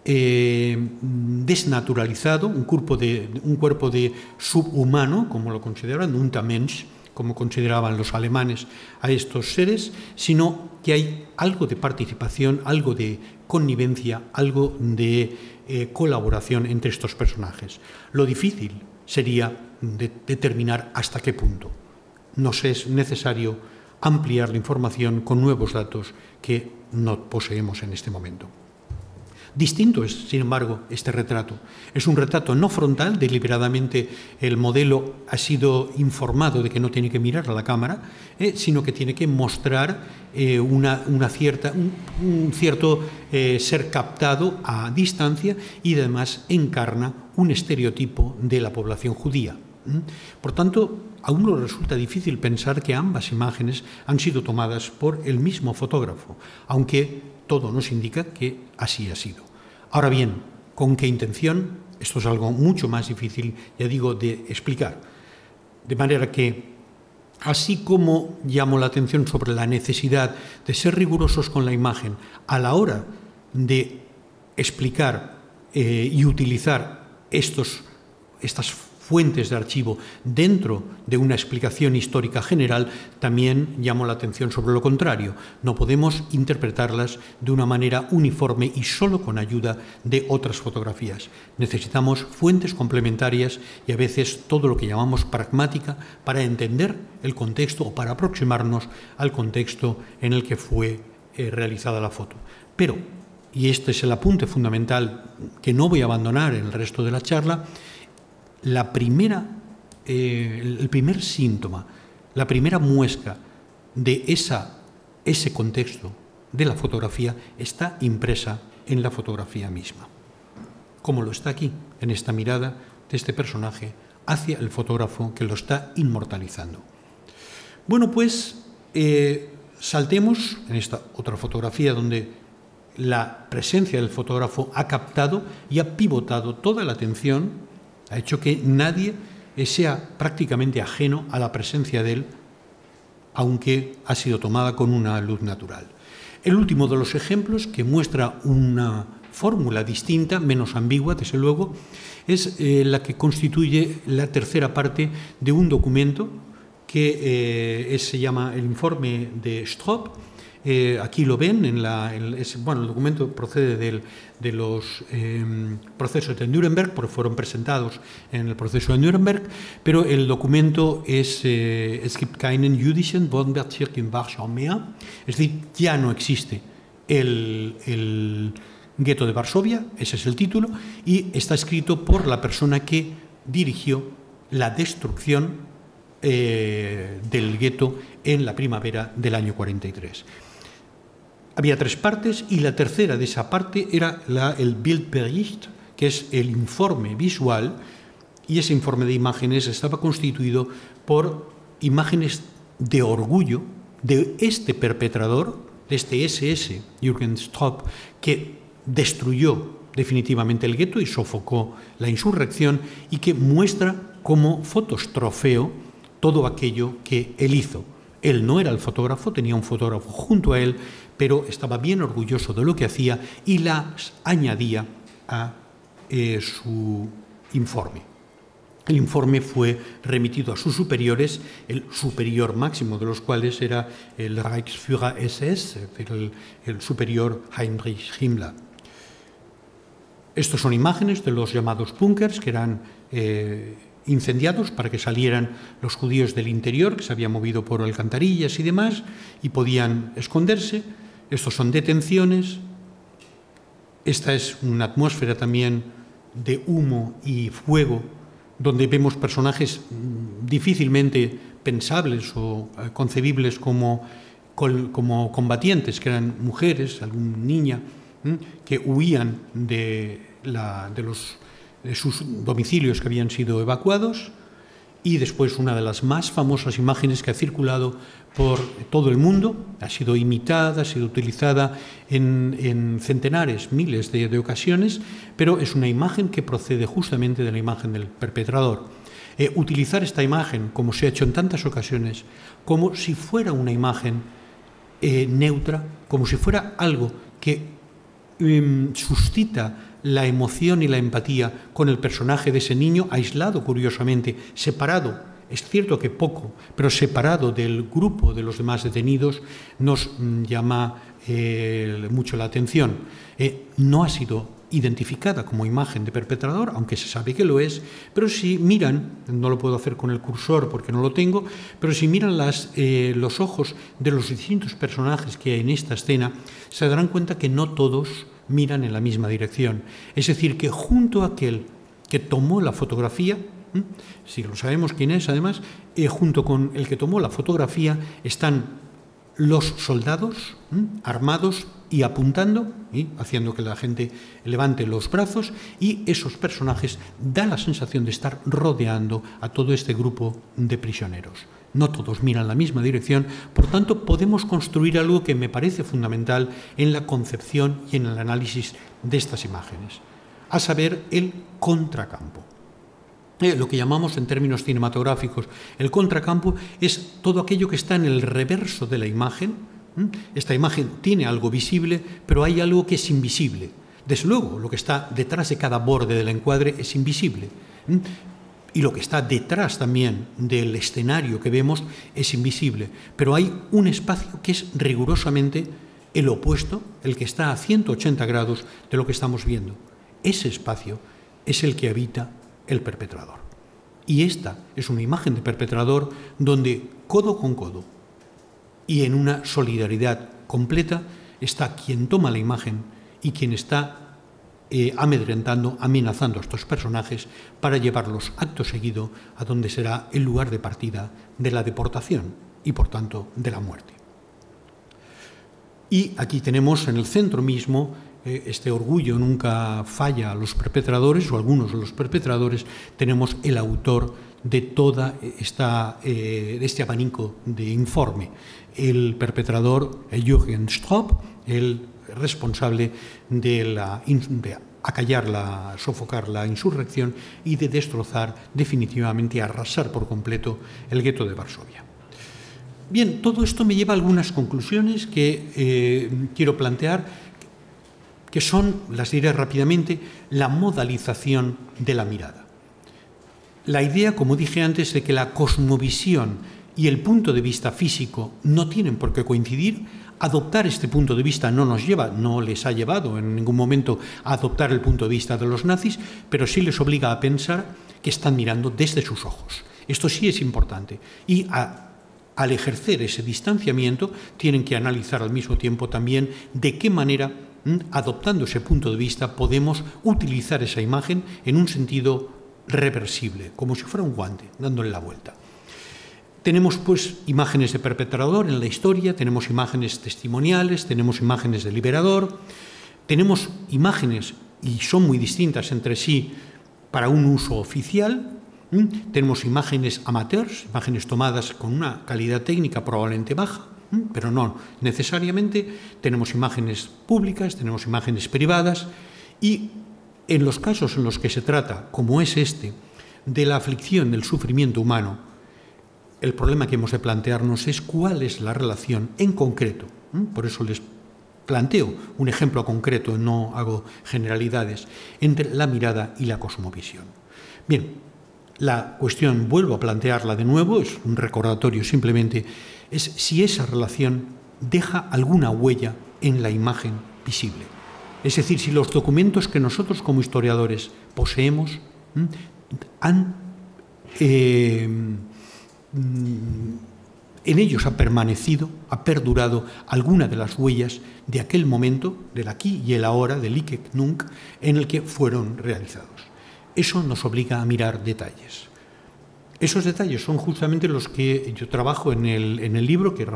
desnaturalizado, un cuerpo de subhumano, como lo consideraban, Untermensch, como consideraban los alemanes a estos seres, sino que hay algo de participación, algo de connivencia, algo de colaboración entre estos personajes. Lo difícil sería determinar hasta qué punto. Nos es necesario ampliar la información con nuevos datos que no poseemos en este momento. Distinto es, sin embargo, este retrato. Es un retrato no frontal, deliberadamente el modelo ha sido informado de que no tiene que mirar a la cámara, sino que tiene que mostrar un cierto ser captado a distancia y además encarna un estereotipo de la población judía. Por tanto, a uno resulta difícil pensar que ambas imágenes han sido tomadas por el mismo fotógrafo, aunque todo nos indica que así ha sido. Ahora bien, ¿con qué intención? Esto es algo mucho más difícil, ya digo, de explicar. De manera que, así como llamo la atención sobre la necesidad de ser rigurosos con la imagen a la hora de explicar y utilizar estas fuentes de archivo dentro de una explicación histórica general, también llamo la atención sobre lo contrario. No podemos interpretarlas de una manera uniforme y solo con ayuda de otras fotografías. Necesitamos fuentes complementarias y a veces todo lo que llamamos pragmática para entender el contexto o para aproximarnos al contexto en el que fue realizada la foto. Pero, y este es el apunte fundamental que no voy a abandonar en el resto de la charla, el primer síntoma, la primera muesca de ese contexto de la fotografía está impresa en la fotografía misma, como lo está aquí, en esta mirada de este personaje hacia el fotógrafo que lo está inmortalizando. Bueno, pues saltemos en esta otra fotografía donde la presencia del fotógrafo ha captado y ha pivotado toda la atención, ha hecho que nadie sea prácticamente ajeno a la presencia de él, aunque ha sido tomada con una luz natural. El último de los ejemplos, que muestra una fórmula distinta, menos ambigua, desde luego, es la que constituye la tercera parte de un documento que se llama el informe de Stroop. Aquí lo ven, el documento procede de los procesos de Nuremberg, porque fueron presentados en el proceso de Nuremberg, pero el documento es es gibt keinen jüdischen Boddenbezirk in Warschau mehr, es decir, ya no existe el gueto de Varsovia, ese es el título, y está escrito por la persona que dirigió la destrucción del gueto en la primavera del año 43. Había tres partes y la tercera de esa parte era el Bildbericht, que es el informe visual, y ese informe de imágenes estaba constituido por imágenes de orgullo de este perpetrador, de este SS, Jürgen Stroop, que destruyó definitivamente el gueto y sofocó la insurrección y que muestra como fotos trofeo todo aquello que él hizo. Él no era el fotógrafo, tenía un fotógrafo junto a él, pero estaba bien orgulloso de lo que hacía y las añadía a su informe. El informe fue remitido a sus superiores, el superior máximo de los cuales era el Reichsführer SS, el superior Heinrich Himmler. Estos son imágenes de los llamados búnkers que eran incendiados para que salieran los judíos del interior, que se habían movido por alcantarillas y demás, y podían esconderse. Estos son detenciones. Esta es una atmósfera también de humo y fuego, donde vemos personajes difícilmente pensables o concebibles como combatientes, que eran mujeres, alguna niña que huían de sus domicilios que habían sido evacuados, y después una de las más famosas imágenes que ha circulado por todo el mundo, ha sido imitada, ha sido utilizada en centenares, miles de ocasiones, pero es una imagen que procede justamente de la imagen del perpetrador. Utilizar esta imagen, como se ha hecho en tantas ocasiones, como si fuera una imagen neutra, como si fuera algo que suscita la emoción y la empatía con el personaje de ese niño, aislado, curiosamente, separado, es cierto que poco, pero separado del grupo de los demás detenidos, nos llama mucho la atención. No ha sido identificada como imagen de perpetrador, aunque se sabe que lo es, pero si miran, no lo puedo hacer con el cursor porque no lo tengo, pero si miran los ojos de los distintos personajes que hay en esta escena, se darán cuenta que no todos miran en la misma dirección. Es decir, que junto a aquel que tomó la fotografía, si lo sabemos quién es además, junto con el que tomó la fotografía están los soldados armados y apuntando, haciendo que la gente levante los brazos, y esos personajes dan la sensación de estar rodeando a todo este grupo de prisioneros. No todos miran la misma dirección, por tanto podemos construir algo que me parece fundamental en la concepción y en el análisis de estas imágenes, a saber, el contracampo. Lo que llamamos en términos cinematográficos el contracampo es todo aquello que está en el reverso de la imagen. Esta imagen tiene algo visible, pero hay algo que es invisible. Desde luego, lo que está detrás de cada borde del encuadre es invisible. Y lo que está detrás también del escenario que vemos es invisible. Pero hay un espacio que es rigurosamente el opuesto, el que está a 180 grados de lo que estamos viendo. Ese espacio es el que habita el perpetrador. Y esta es una imagen de perpetrador donde codo con codo y en una solidaridad completa está quien toma la imagen y quien está amedrentando, amenazando a estos personajes para llevarlos acto seguido a donde será el lugar de partida de la deportación y por tanto de la muerte. Y aquí tenemos en el centro mismo este orgullo nunca falla a los perpetradores, o a algunos de los perpetradores. Tenemos el autor de toda este abanico de informe, el perpetrador Jürgen Stroop, el responsable de acallar, sofocar la insurrección y de destrozar definitivamente, arrasar por completo el gueto de Varsovia. Bien, todo esto me lleva a algunas conclusiones que quiero plantear, que son, las diré rápidamente, la modalización de la mirada. La idea, como dije antes, de que la cosmovisión y el punto de vista físico no tienen por qué coincidir. Adoptar este punto de vista no les ha llevado en ningún momento a adoptar el punto de vista de los nazis, pero sí les obliga a pensar que están mirando desde sus ojos. Esto sí es importante. Y al ejercer ese distanciamiento, tienen que analizar al mismo tiempo también de qué manera, adoptando ese punto de vista, podemos utilizar esa imagen en un sentido reversible, como si fuera un guante, dándole la vuelta. Tenemos pues imágenes de perpetrador en la historia, tenemos imágenes testimoniales, tenemos imágenes de liberador, tenemos imágenes, y son muy distintas entre sí, para un uso oficial. Tenemos imágenes amateurs, imágenes tomadas con una calidad técnica probablemente baja, pero no necesariamente. Tenemos imágenes públicas, tenemos imágenes privadas, y en los casos en los que se trata, como es este, de la aflicción, del sufrimiento humano, el problema que hemos de plantearnos es cuál es la relación en concreto. Por eso les planteo un ejemplo concreto, no hago generalidades, entre la mirada y la cosmovisión. Bien, la cuestión, vuelvo a plantearla de nuevo, es un recordatorio simplemente, es si esa relación deja alguna huella en la imagen visible. Es decir, si los documentos que nosotros como historiadores poseemos en ellos ha permanecido, ha perdurado alguna de las huellas de aquel momento, del aquí y el ahora, del Ich und Nunc, en el que fueron realizados. Eso nos obliga a mirar detalles. Esos detalles son justamente los que yo trabajo en el libro que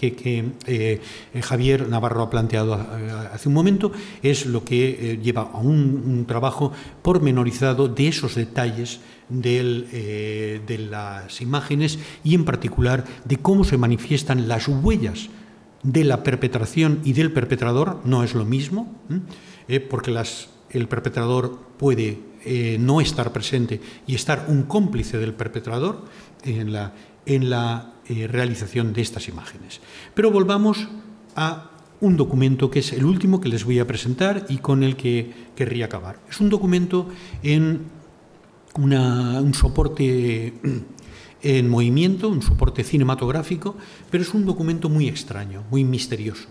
Javier Navarro ha planteado hace un momento. Es lo que lleva a un trabajo pormenorizado de esos detalles de las imágenes y en particular de cómo se manifiestan las huellas de la perpetración y del perpetrador. No es lo mismo, porque el perpetrador puede no estar presente y estar un cómplice del perpetrador en la realización de estas imágenes. Pero volvamos a un documento que es el último que les voy a presentar y con el que querría acabar. Es un documento en un soporte en movimiento, un soporte cinematográfico, pero es un documento muy extraño, muy misterioso.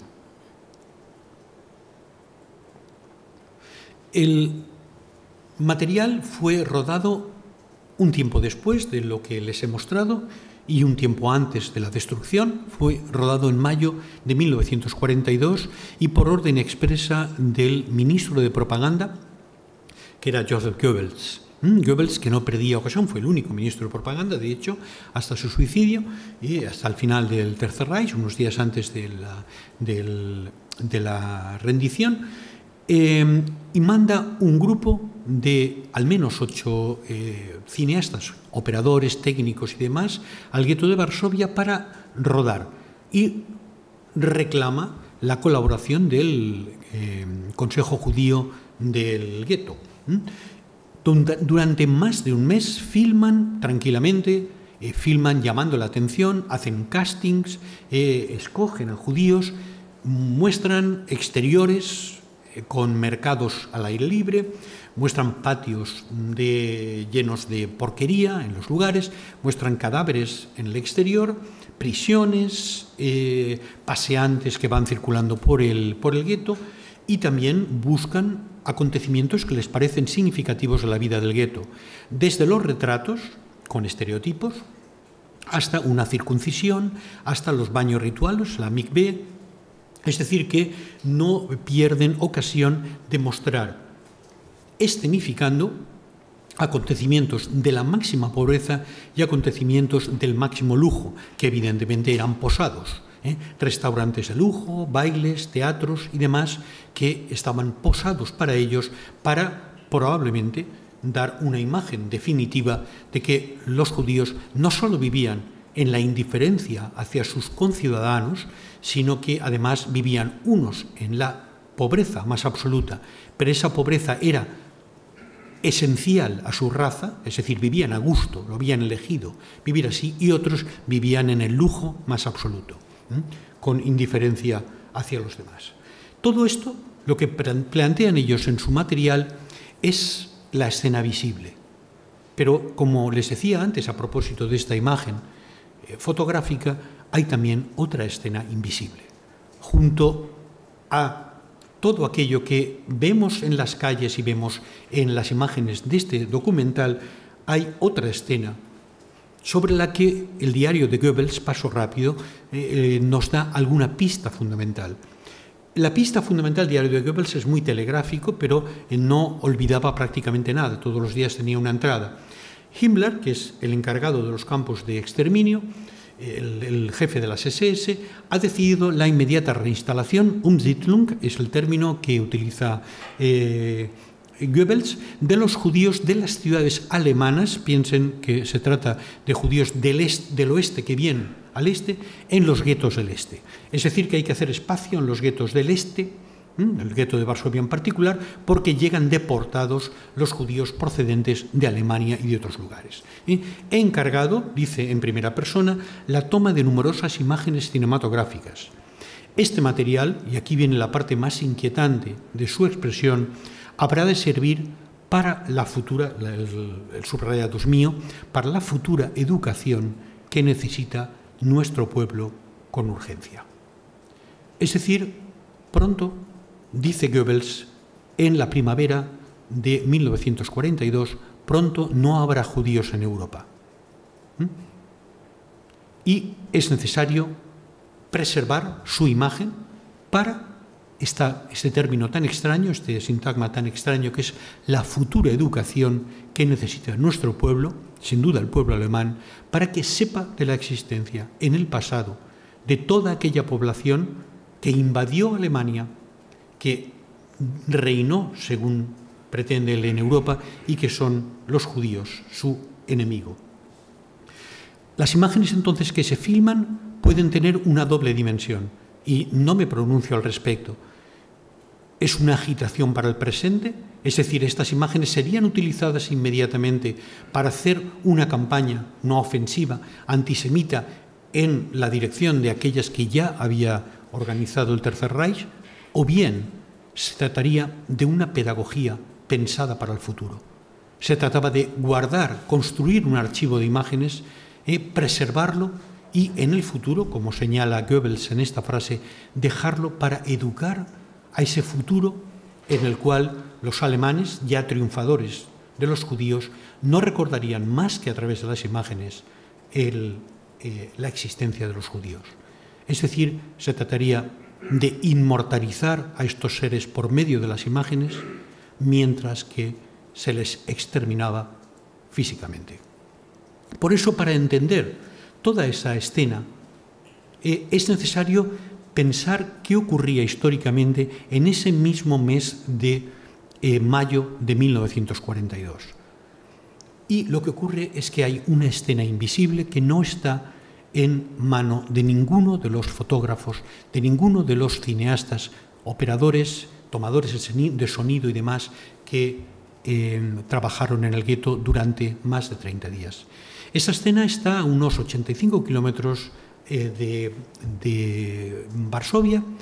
El material fue rodado un tiempo después de lo que les he mostrado y un tiempo antes de la destrucción. Fue rodado en mayo de 1942 y por orden expresa del ministro de propaganda, que era Joseph Goebbels. Goebbels, que no perdía ocasión, fue el único ministro de propaganda, de hecho, hasta su suicidio y hasta el final del Tercer Reich, unos días antes de la rendición. Y manda un grupo de al menos 8 cineastas, operadores, técnicos y demás, al gueto de Varsovia para rodar. Y reclama la colaboración del Consejo Judío del gueto. Durante más de un mes filman tranquilamente, filman llamando la atención, hacen castings, escogen a judíos, muestran exteriores con mercados al aire libre, muestran patios llenos de porquería en los lugares, muestran cadáveres en el exterior, prisiones, paseantes que van circulando por el gueto y también buscan acontecimientos que les parecen significativos de la vida del gueto, desde los retratos con estereotipos hasta una circuncisión, hasta los baños rituales, la mikveh. Es decir, que no pierden ocasión de mostrar, escenificando acontecimientos de la máxima pobreza y acontecimientos del máximo lujo, que evidentemente eran posados, restaurantes de lujo, bailes, teatros y demás, que estaban posados para ellos, para probablemente dar una imagen definitiva de que los judíos no solo vivían en la indiferencia hacia sus conciudadanos, sino que además vivían unos en la pobreza más absoluta, pero esa pobreza era esencial a su raza, es decir, vivían a gusto, lo habían elegido vivir así, y otros vivían en el lujo más absoluto, con indiferencia hacia los demás. Todo esto, lo que plantean ellos en su material, es la escena visible. Pero, como les decía antes a propósito de esta imagen fotográfica, hay también otra escena invisible. Junto a todo aquello que vemos en las calles y vemos en las imágenes de este documental, hay otra escena sobre la que el diario de Goebbels, paso rápido, nos da alguna pista fundamental. La pista fundamental del diario de Goebbels es muy telegráfico, pero no olvidaba prácticamente nada, todos los días tenía una entrada. Himmler, que es el encargado de los campos de exterminio, el jefe de las SS, ha decidido la inmediata reinstalación, Umsiedlung es el término que utiliza Goebbels, de los judíos de las ciudades alemanas. Piensen que se trata de judíos del oeste que vienen al este, en los guetos del este. Es decir, que hay que hacer espacio en los guetos del este, el gueto de Varsovia en particular, porque llegan deportados los judíos procedentes de Alemania y de otros lugares. He encargado, dice en primera persona, la toma de numerosas imágenes cinematográficas. Este material, y aquí viene la parte más inquietante de su expresión, habrá de servir para la futura, el subrayado es mío, para la futura educación que necesita nuestro pueblo con urgencia. Es decir, pronto, dice Goebbels, en la primavera de 1942, pronto no habrá judíos en Europa. Y es necesario preservar su imagen para este término tan extraño, este sintagma tan extraño que es la futura educación que necesita nuestro pueblo, sin duda el pueblo alemán, para que sepa de la existencia en el pasado de toda aquella población que invadió Alemania, que reinó, según pretende él, en Europa, y que son los judíos, su enemigo. Las imágenes entonces que se filman pueden tener una doble dimensión, y no me pronuncio al respecto. Es una agitación para el presente, es decir, estas imágenes serían utilizadas inmediatamente para hacer una campaña no ofensiva, antisemita, en la dirección de aquellas que ya había organizado el Tercer Reich, o bien se trataría de una pedagogía pensada para el futuro. Se trataba de guardar, construir un archivo de imágenes, preservarlo y en el futuro, como señala Goebbels en esta frase, dejarlo para educar a ese futuro en el cual los alemanes, ya triunfadores de los judíos, no recordarían más que a través de las imágenes la existencia de los judíos. Es decir, se trataría de inmortalizar a estos seres por medio de las imágenes, mientras que se les exterminaba físicamente. Por eso, para entender toda esa escena, es necesario pensar qué ocurría históricamente en ese mismo mes de mayo de 1942. Y lo que ocurre es que hay una escena invisible que no está en mano de ninguno de los fotógrafos, de ninguno de los cineastas, operadores, tomadores de sonido y demás que trabajaron en el gueto durante más de 30 días. Esta escena está a unos 85 kilómetros de Varsovia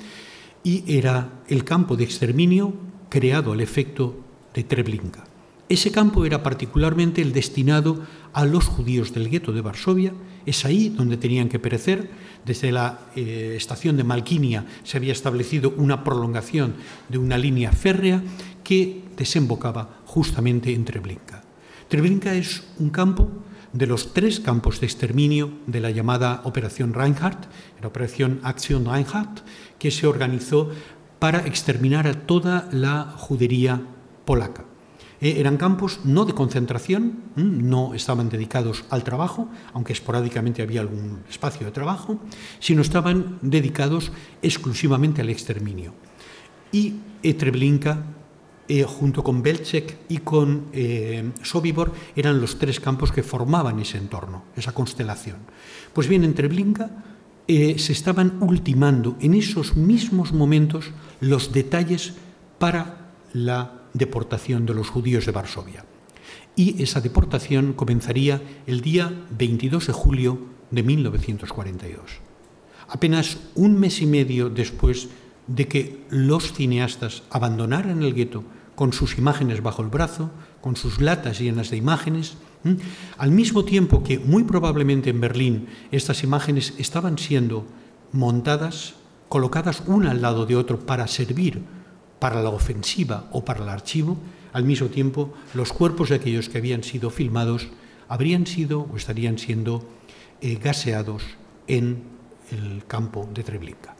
y era el campo de exterminio creado al efecto de Treblinka. Ese campo era particularmente el destinado a los judíos del gueto de Varsovia. Es ahí donde tenían que perecer. Desde la estación de Malkinia se había establecido una prolongación de una línea férrea que desembocaba justamente en Treblinka. Treblinka es un campo de los 3 campos de exterminio de la llamada Operación Reinhardt, la Operación Aktion Reinhardt, que se organizó para exterminar a toda la judería polaca. Eran campos no de concentración, no estaban dedicados al trabajo, aunque esporádicamente había algún espacio de trabajo, sino estaban dedicados exclusivamente al exterminio. Y Treblinka, junto con Belzec y con Sobibor, eran los 3 campos que formaban ese entorno, esa constelación. Pues bien, en Treblinka se estaban ultimando en esos mismos momentos los detalles para la deportación de los judíos de Varsovia. Y esa deportación comenzaría el día 22 de julio de 1942. Apenas un mes y medio después de que los cineastas abandonaran el gueto con sus imágenes bajo el brazo, con sus latas llenas de imágenes, al mismo tiempo que muy probablemente en Berlín estas imágenes estaban siendo montadas, colocadas una al lado de otro para servir para la ofensiva o para el archivo, al mismo tiempo los cuerpos de aquellos que habían sido filmados habrían sido o estarían siendo gaseados en el campo de Treblinka.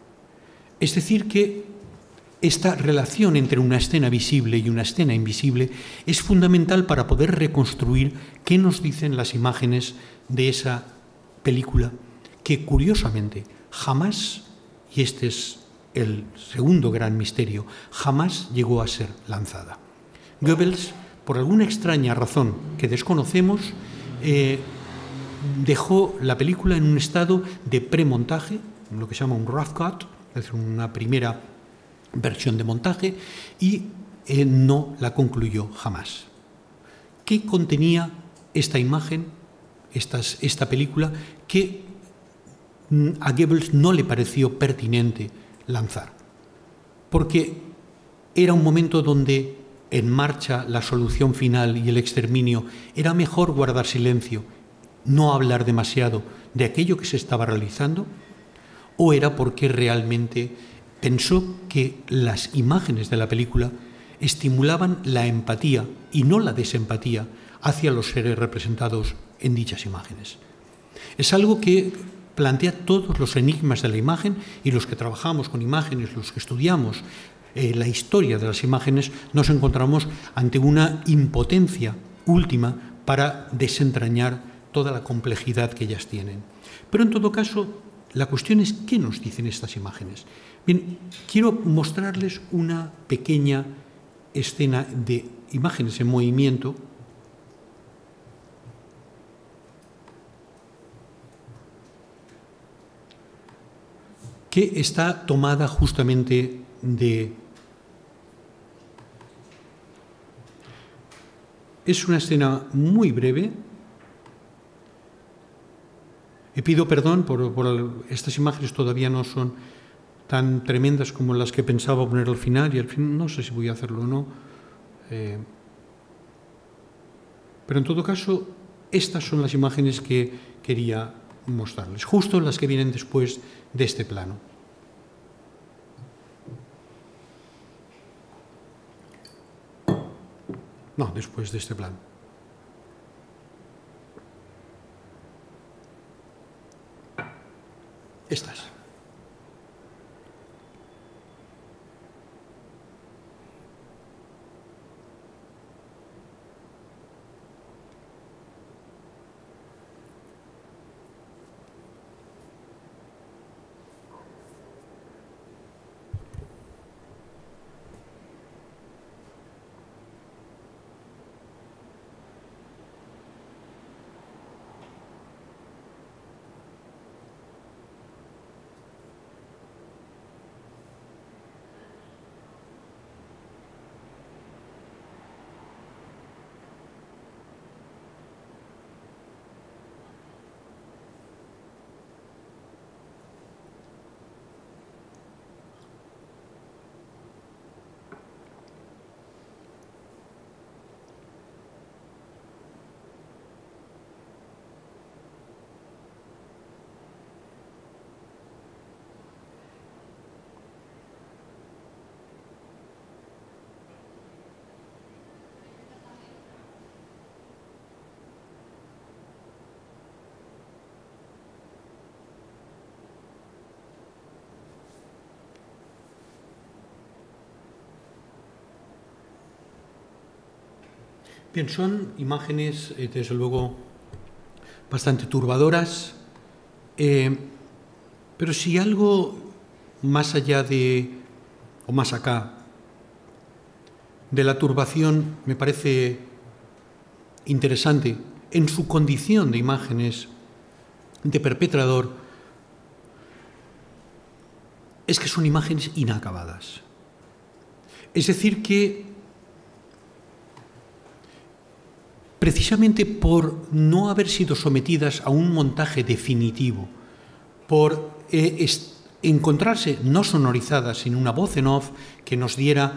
Es decir, que esta relación entre una escena visible y una escena invisible es fundamental para poder reconstruir qué nos dicen las imágenes de esa película que, curiosamente, jamás, y este es el segundo gran misterio, jamás llegó a ser lanzada. Goebbels, por alguna extraña razón que desconocemos, dejó la película en un estado de premontaje, lo que se llama un rough cut, es decir, una primera versión de montaje, y no la concluyó jamás. ¿Qué contenía esta imagen, esta película, que a Goebbels no le pareció pertinente lanzar? Porque era un momento donde en marcha la solución final y el exterminio, era mejor guardar silencio, no hablar demasiado de aquello que se estaba realizando, o era porque realmente pensó que las imágenes de la película estimulaban la empatía y no la desempatía hacia los seres representados en dichas imágenes. Es algo que plantea todos los enigmas de la imagen, y los que trabajamos con imágenes, los que estudiamos la historia de las imágenes, nos encontramos ante una impotencia última para desentrañar toda la complejidad que ellas tienen. Pero en todo caso, la cuestión es ¿qué nos dicen estas imágenes? Bien, quiero mostrarles una pequeña escena de imágenes en movimiento que está tomada justamente de... Es una escena muy breve. Y pido perdón por estas imágenes, todavía no son tan tremendas como las que pensaba poner al final, y al fin no sé si voy a hacerlo o no. Pero en todo caso, estas son las imágenes que quería mostrarles, justo las que vienen después de este plano. No, después de este plano. Estas. Bien, son imágenes, desde luego, bastante turbadoras, pero si algo más allá de, o más acá, de la turbación me parece interesante en su condición de imágenes de perpetrador, es que son imágenes inacabadas. Es decir, que precisamente por no haber sido sometidas a un montaje definitivo, por encontrarse no sonorizadas, sino una voz en off que nos diera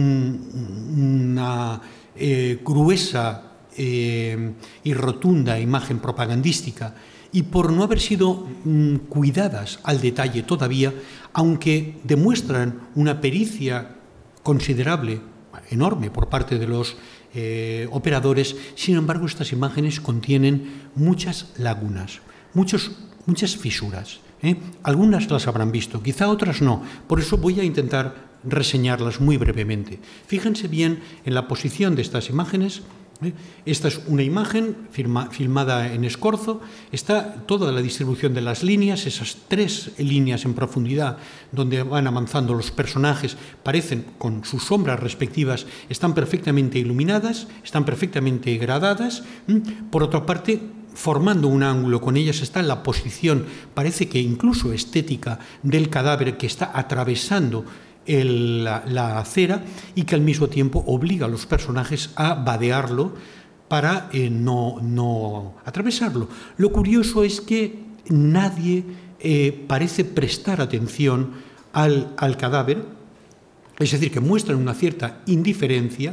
una gruesa y rotunda imagen propagandística, y por no haber sido cuidadas al detalle todavía, aunque demuestran una pericia considerable, enorme por parte de los operadores, sin embargo estas imágenes contienen muchas lagunas, muchas fisuras. Algunas las habrán visto, quizá otras no, por eso voy a intentar reseñarlas muy brevemente. Fíjense bien en la posición de estas imágenes. Esta es una imagen filmada en Escorzo, está toda la distribución de las líneas, esas 3 líneas en profundidad donde van avanzando los personajes, parecen con sus sombras respectivas, están perfectamente iluminadas, están perfectamente gradadas. Por otra parte, formando un ángulo con ellas está la posición, parece que incluso estética, del cadáver que está atravesando la acera, y que al mismo tiempo obliga a los personajes a vadearlo para no atravesarlo. Lo curioso es que nadie parece prestar atención al cadáver, es decir, que muestran una cierta indiferencia.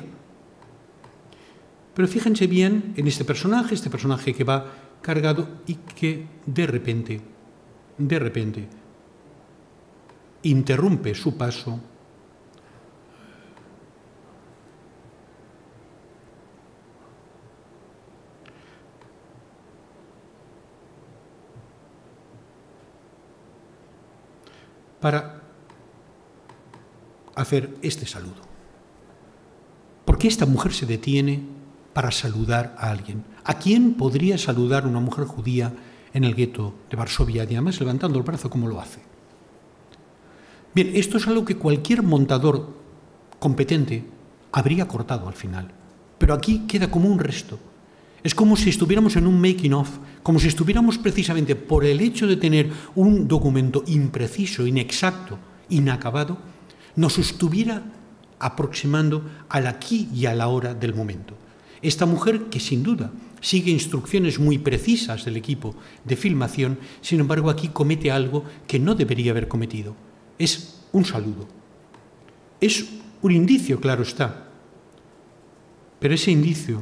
Pero fíjense bien en este personaje que va cargado y que de repente interrumpe su paso para hacer este saludo. ¿Por qué esta mujer se detiene para saludar a alguien? ¿A quién podría saludar una mujer judía en el gueto de Varsovia? Y además levantando el brazo, ¿cómo lo hace? Bien, esto es algo que cualquier montador competente habría cortado al final. Pero aquí queda como un resto. Es como si estuviéramos en un making of, como si estuviéramos precisamente por el hecho de tener un documento impreciso, inexacto, inacabado, nos estuviera aproximando al aquí y a la hora del momento. Esta mujer, que sin duda sigue instrucciones muy precisas del equipo de filmación, sin embargo aquí comete algo que no debería haber cometido. Es un saludo. Es un indicio, claro está, pero ese indicio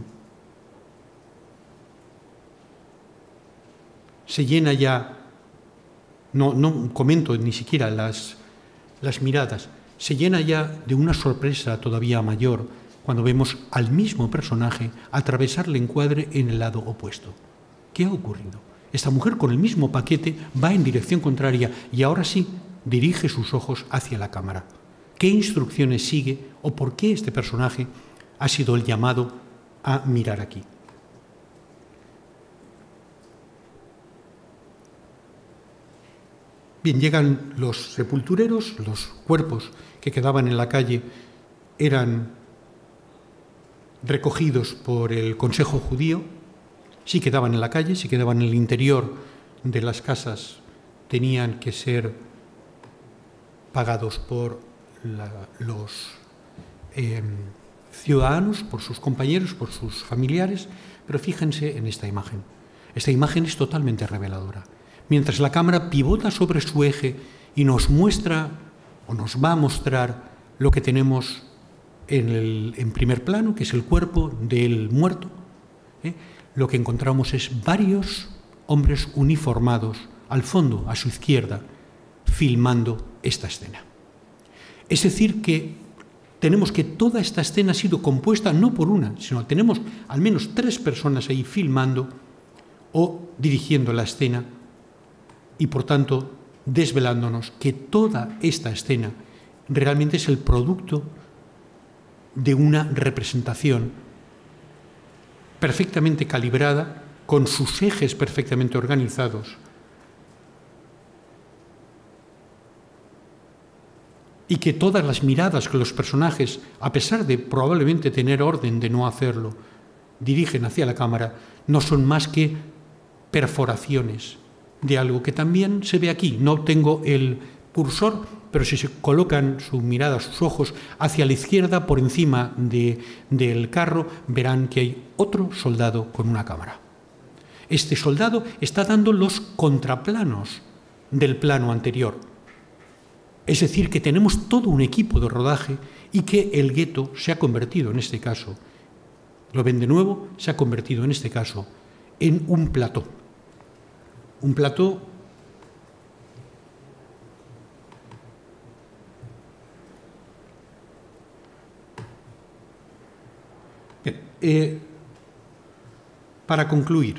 se llena ya, no comento ni siquiera las miradas, se llena ya de una sorpresa todavía mayor cuando vemos al mismo personaje atravesar el encuadre en el lado opuesto. ¿Qué ha ocurrido? Esta mujer con el mismo paquete va en dirección contraria y ahora sí dirige sus ojos hacia la cámara. ¿Qué instrucciones sigue o por qué este personaje ha sido el llamado a mirar aquí? Bien, llegan los sepultureros, los cuerpos que quedaban en la calle eran recogidos por el Consejo Judío, sí quedaban en la calle, sí quedaban en el interior de las casas, tenían que ser pagados por los ciudadanos, por sus compañeros, por sus familiares, pero fíjense en esta imagen. Esta imagen es totalmente reveladora. Mientras la cámara pivota sobre su eje y nos muestra o nos va a mostrar lo que tenemos en primer plano, que es el cuerpo del muerto, lo que encontramos es varios hombres uniformados al fondo, a su izquierda, filmando esta escena. Es decir, que tenemos que toda esta escena ha sido compuesta no por una, sino tenemos al menos 3 personas ahí filmando o dirigiendo la escena y, por tanto, desvelándonos que toda esta escena realmente es el producto de una representación perfectamente calibrada, con sus ejes perfectamente organizados, y que todas las miradas que los personajes, a pesar de probablemente tener orden de no hacerlo, dirigen hacia la cámara, no son más que perforaciones de algo que también se ve aquí. No tengo el cursor, pero si se colocan su mirada, sus ojos hacia la izquierda, por encima del carro, verán que hay otro soldado con una cámara. Este soldado está dando los contraplanos del plano anterior. Es decir, que tenemos todo un equipo de rodaje y que el gueto se ha convertido, en este caso, lo ven de nuevo, se ha convertido en este caso en un plató. Un plató bien, para concluir,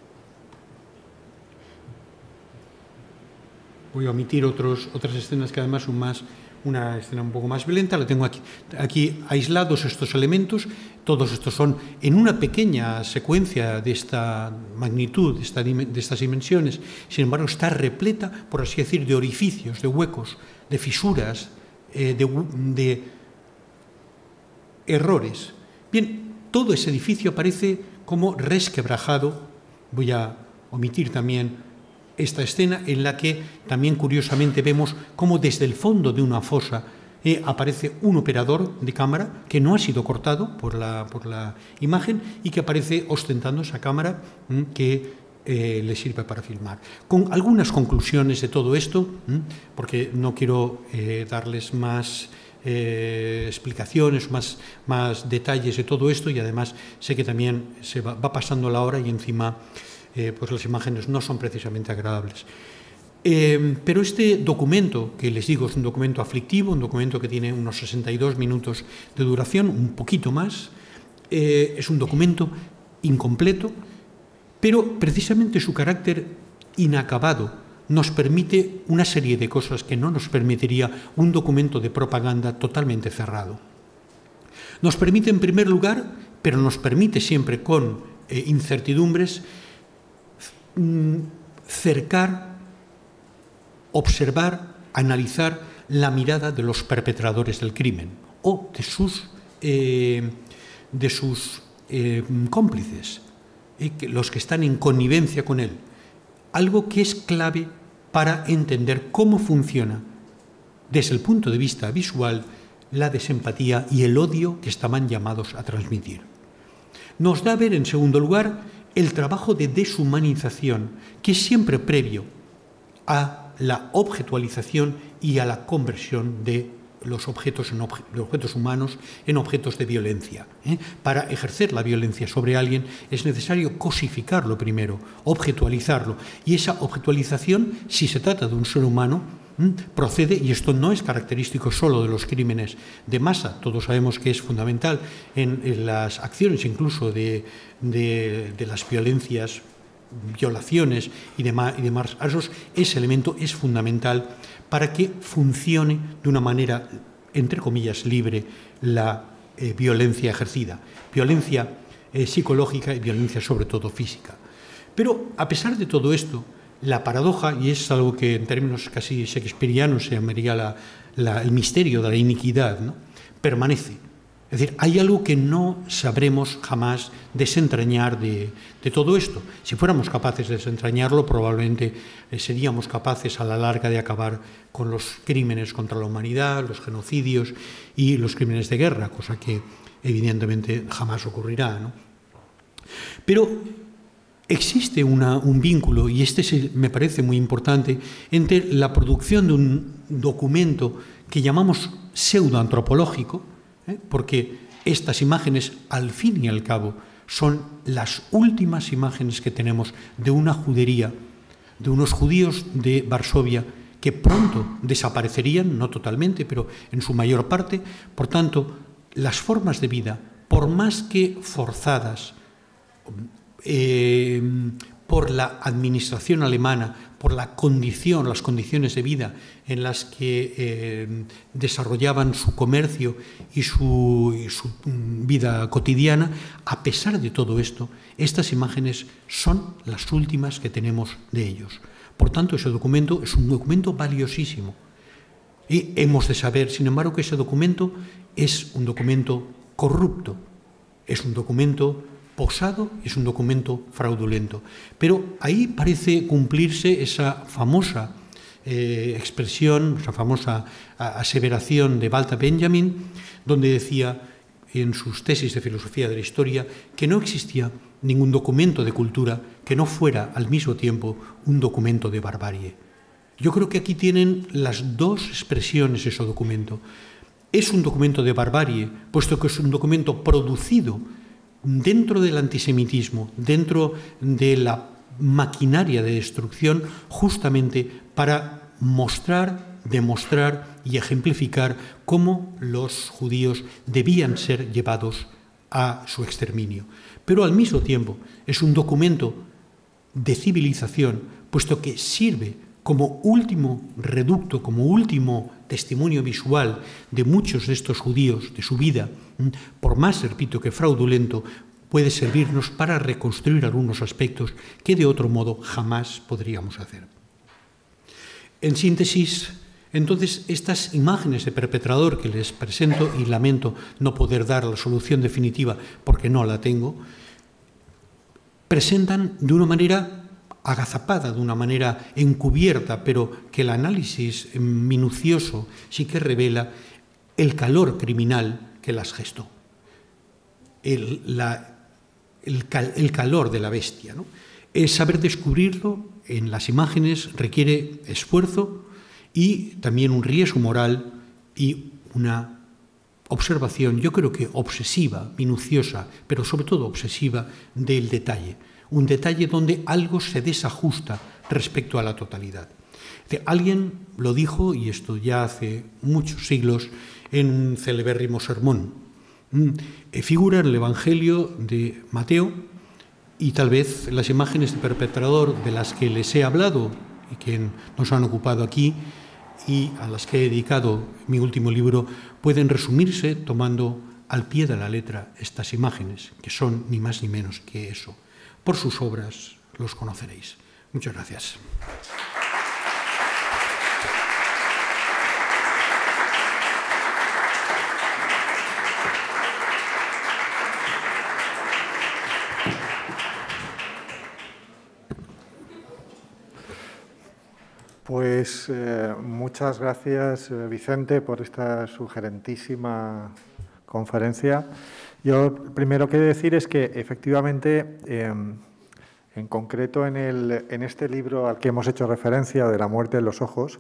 voy a omitir otras escenas que además son una escena un poco más violenta. La tengo aquí aislados estos elementos. Todos estos son en una pequeña secuencia de esta magnitud, de estas dimensiones. Sin embargo, está repleta, por así decir, de orificios, de huecos, de fisuras, de errores. Bien, todo ese edificio aparece como resquebrajado. Voy a omitir también esta escena en la que también curiosamente vemos cómo desde el fondo de una fosa aparece un operador de cámara que no ha sido cortado por la imagen y que aparece ostentando esa cámara que le sirve para filmar. Con algunas conclusiones de todo esto, porque no quiero darles más explicaciones, más detalles de todo esto, y además sé que también se va pasando la hora y encima pues las imágenes no son precisamente agradables. Pero este documento, que les digo es un documento aflictivo, un documento que tiene unos 62 minutos de duración, un poquito más, es un documento incompleto, pero precisamente su carácter inacabado nos permite una serie de cosas que no nos permitiría un documento de propaganda totalmente cerrado. Nos permite, en primer lugar, pero nos permite siempre con incertidumbres, cercar, observar, analizar la mirada de los perpetradores del crimen o de sus cómplices, los que están en connivencia con él. Algo que es clave para entender cómo funciona, desde el punto de vista visual, la desempatía y el odio que estaban llamados a transmitir. Nos da a ver, en segundo lugar, el trabajo de deshumanización, que es siempre previo a la objetualización y a la conversión de los objetos humanos en objetos de violencia. Para ejercer la violencia sobre alguien es necesario cosificarlo primero, objetualizarlo. Y esa objetualización, si se trata de un ser humano, procede, y esto no es característico solo de los crímenes de masa, todos sabemos que es fundamental en las acciones incluso de las violencias, violaciones y demás casos, ese elemento es fundamental para que funcione de una manera, entre comillas, libre la violencia ejercida, violencia psicológica y violencia sobre todo física. Pero a pesar de todo esto, la paradoja, y es algo que en términos casi shakespearianos se llamaría el misterio de la iniquidad, ¿no?, permanece. Es decir, hay algo que no sabremos jamás desentrañar de todo esto. Si fuéramos capaces de desentrañarlo, probablemente seríamos capaces a la larga de acabar con los crímenes contra la humanidad, los genocidios y los crímenes de guerra, cosa que evidentemente jamás ocurrirá, ¿no? Pero existe un vínculo, y este me parece muy importante, entre la producción de un documento que llamamos pseudoantropológico, porque estas imágenes, al fin y al cabo, son las últimas imágenes que tenemos de una judería, de unos judíos de Varsovia que pronto desaparecerían, no totalmente, pero en su mayor parte. Por tanto, las formas de vida, por más que forzadas por la administración alemana, por las condiciones de vida en las que desarrollaban su comercio y su vida cotidiana, a pesar de todo esto, estas imágenes son las últimas que tenemos de ellos. Por tanto, ese documento es un documento valiosísimo. Y hemos de saber, sin embargo, que ese documento es un documento corrupto, es un documento posado, es un documento fraudulento. Pero ahí parece cumplirse esa famosa expresión, esa famosa aseveración de Walter Benjamin, donde decía en sus tesis de filosofía de la historia que no existía ningún documento de cultura que no fuera al mismo tiempo un documento de barbarie. Yo creo que aquí tienen las dos expresiones ese documento. Es un documento de barbarie, puesto que es un documento producido dentro del antisemitismo, dentro de la maquinaria de destrucción, justamente para mostrar, demostrar y ejemplificar cómo los judíos debían ser llevados a su exterminio. Pero al mismo tiempo es un documento de civilización, puesto que sirve como último reducto, como último testimonio visual de muchos de estos judíos, de su vida, por más, repito, que fraudulento, puede servirnos para reconstruir algunos aspectos que de otro modo jamás podríamos hacer. En síntesis, entonces, estas imágenes de perpetrador que les presento, y lamento no poder dar la solución definitiva porque no la tengo, presentan de una manera agazapada, de una manera encubierta, pero que el análisis minucioso sí que revela el calor criminal que las gestó, el calor de la bestia, ¿no? Saber descubrirlo en las imágenes requiere esfuerzo y también un riesgo moral y una observación, yo creo que obsesiva, minuciosa, pero sobre todo obsesiva del detalle. Un detalle donde algo se desajusta respecto a la totalidad. Alguien lo dijo, y esto ya hace muchos siglos, en un celebérrimo sermón. Figura en el Evangelio de Mateo, y tal vez las imágenes de perpetrador de las que les he hablado y que nos han ocupado aquí y a las que he dedicado mi último libro, pueden resumirse tomando al pie de la letra estas imágenes, que son ni más ni menos que eso. Por sus obras los conoceréis. Muchas gracias. Pues muchas gracias, Vicente, por esta sugerentísima conferencia. Yo primero quiero decir es que efectivamente, en concreto en este libro al que hemos hecho referencia, de La muerte en los ojos,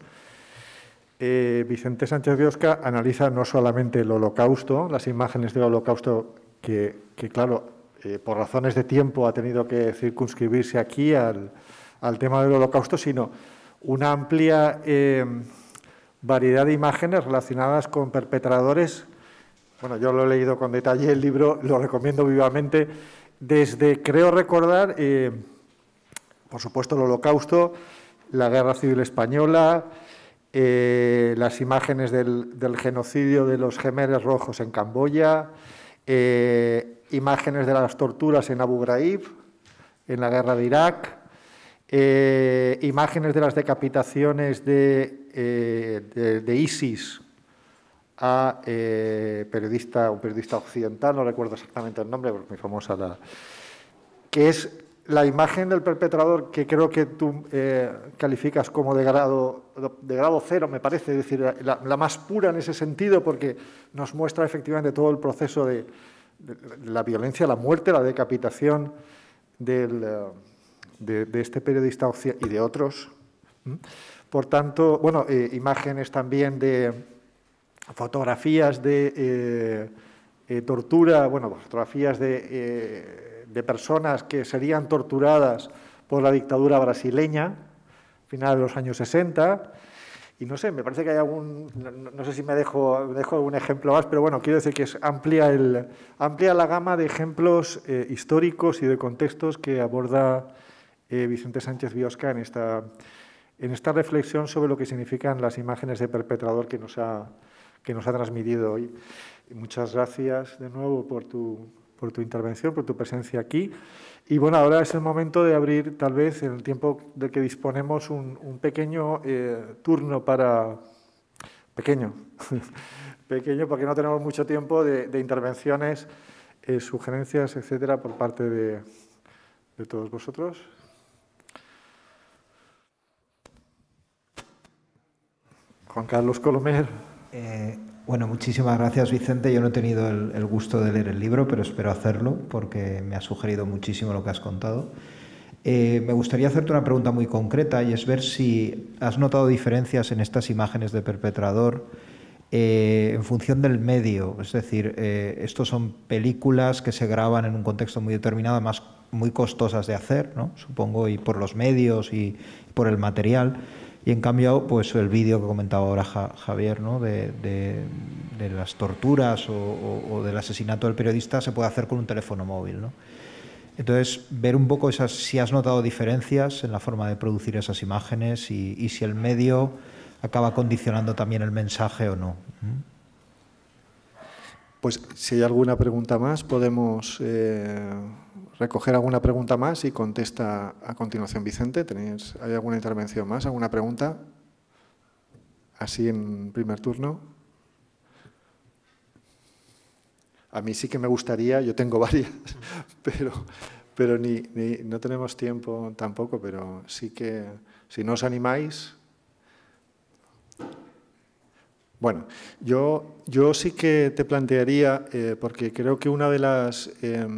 Vicente Sánchez Biosca analiza no solamente el Holocausto, las imágenes del Holocausto que claro, por razones de tiempo ha tenido que circunscribirse aquí al tema del Holocausto, sino una amplia variedad de imágenes relacionadas con perpetradores. Bueno, yo lo he leído con detalle el libro, lo recomiendo vivamente, desde, creo recordar, por supuesto el Holocausto, la Guerra Civil Española, las imágenes del genocidio de los Jemeres Rojos en Camboya, imágenes de las torturas en Abu Ghraib, en la Guerra de Irak, imágenes de las decapitaciones de ISIS a un periodista occidental, no recuerdo exactamente el nombre, porque es muy famosa, que es la imagen del perpetrador que creo que tú calificas como de grado 0, me parece, es decir, la más pura en ese sentido, porque nos muestra efectivamente todo el proceso de la violencia, la muerte, la decapitación de este periodista y de otros. Por tanto, bueno, imágenes también de fotografías de tortura, bueno, fotografías de personas que serían torturadas por la dictadura brasileña, final de los años 60, y no sé, me parece que hay no sé si me dejo algún ejemplo más, pero bueno, quiero decir que es amplia la gama de ejemplos históricos y de contextos que aborda Vicente Sánchez Biosca en esta reflexión sobre lo que significan las imágenes de perpetrador que nos ha transmitido hoy. Y muchas gracias de nuevo por tu intervención, por tu presencia aquí. Y bueno, ahora es el momento de abrir, tal vez, en el tiempo del que disponemos, un pequeño turno para... Pequeño, porque no tenemos mucho tiempo de intervenciones, sugerencias, etcétera, por parte de todos vosotros. Juan Carlos Colomer. Bueno, muchísimas gracias, Vicente. Yo no he tenido el gusto de leer el libro, pero espero hacerlo porque me ha sugerido muchísimo lo que has contado. Me gustaría hacerte una pregunta muy concreta y es ver si has notado diferencias en estas imágenes de perpetrador en función del medio. Es decir, estos son películas que se graban en un contexto muy determinado, además muy costosas de hacer, ¿no? Supongo, y por los medios y por el material. Y en cambio, pues el vídeo que comentaba ahora Javier, ¿no? de las torturas o del asesinato del periodista se puede hacer con un teléfono móvil, ¿no? Entonces, ver un poco si has notado diferencias en la forma de producir esas imágenes y si el medio acaba condicionando también el mensaje o no. Pues si hay alguna pregunta más, podemos recoger alguna pregunta más y contesta a continuación Vicente. ¿Hay alguna intervención más? ¿Alguna pregunta? Así en primer turno. A mí sí que me gustaría, yo tengo varias, pero no tenemos tiempo tampoco, pero sí que si no os animáis. Bueno, yo sí que te plantearía, porque creo que una de las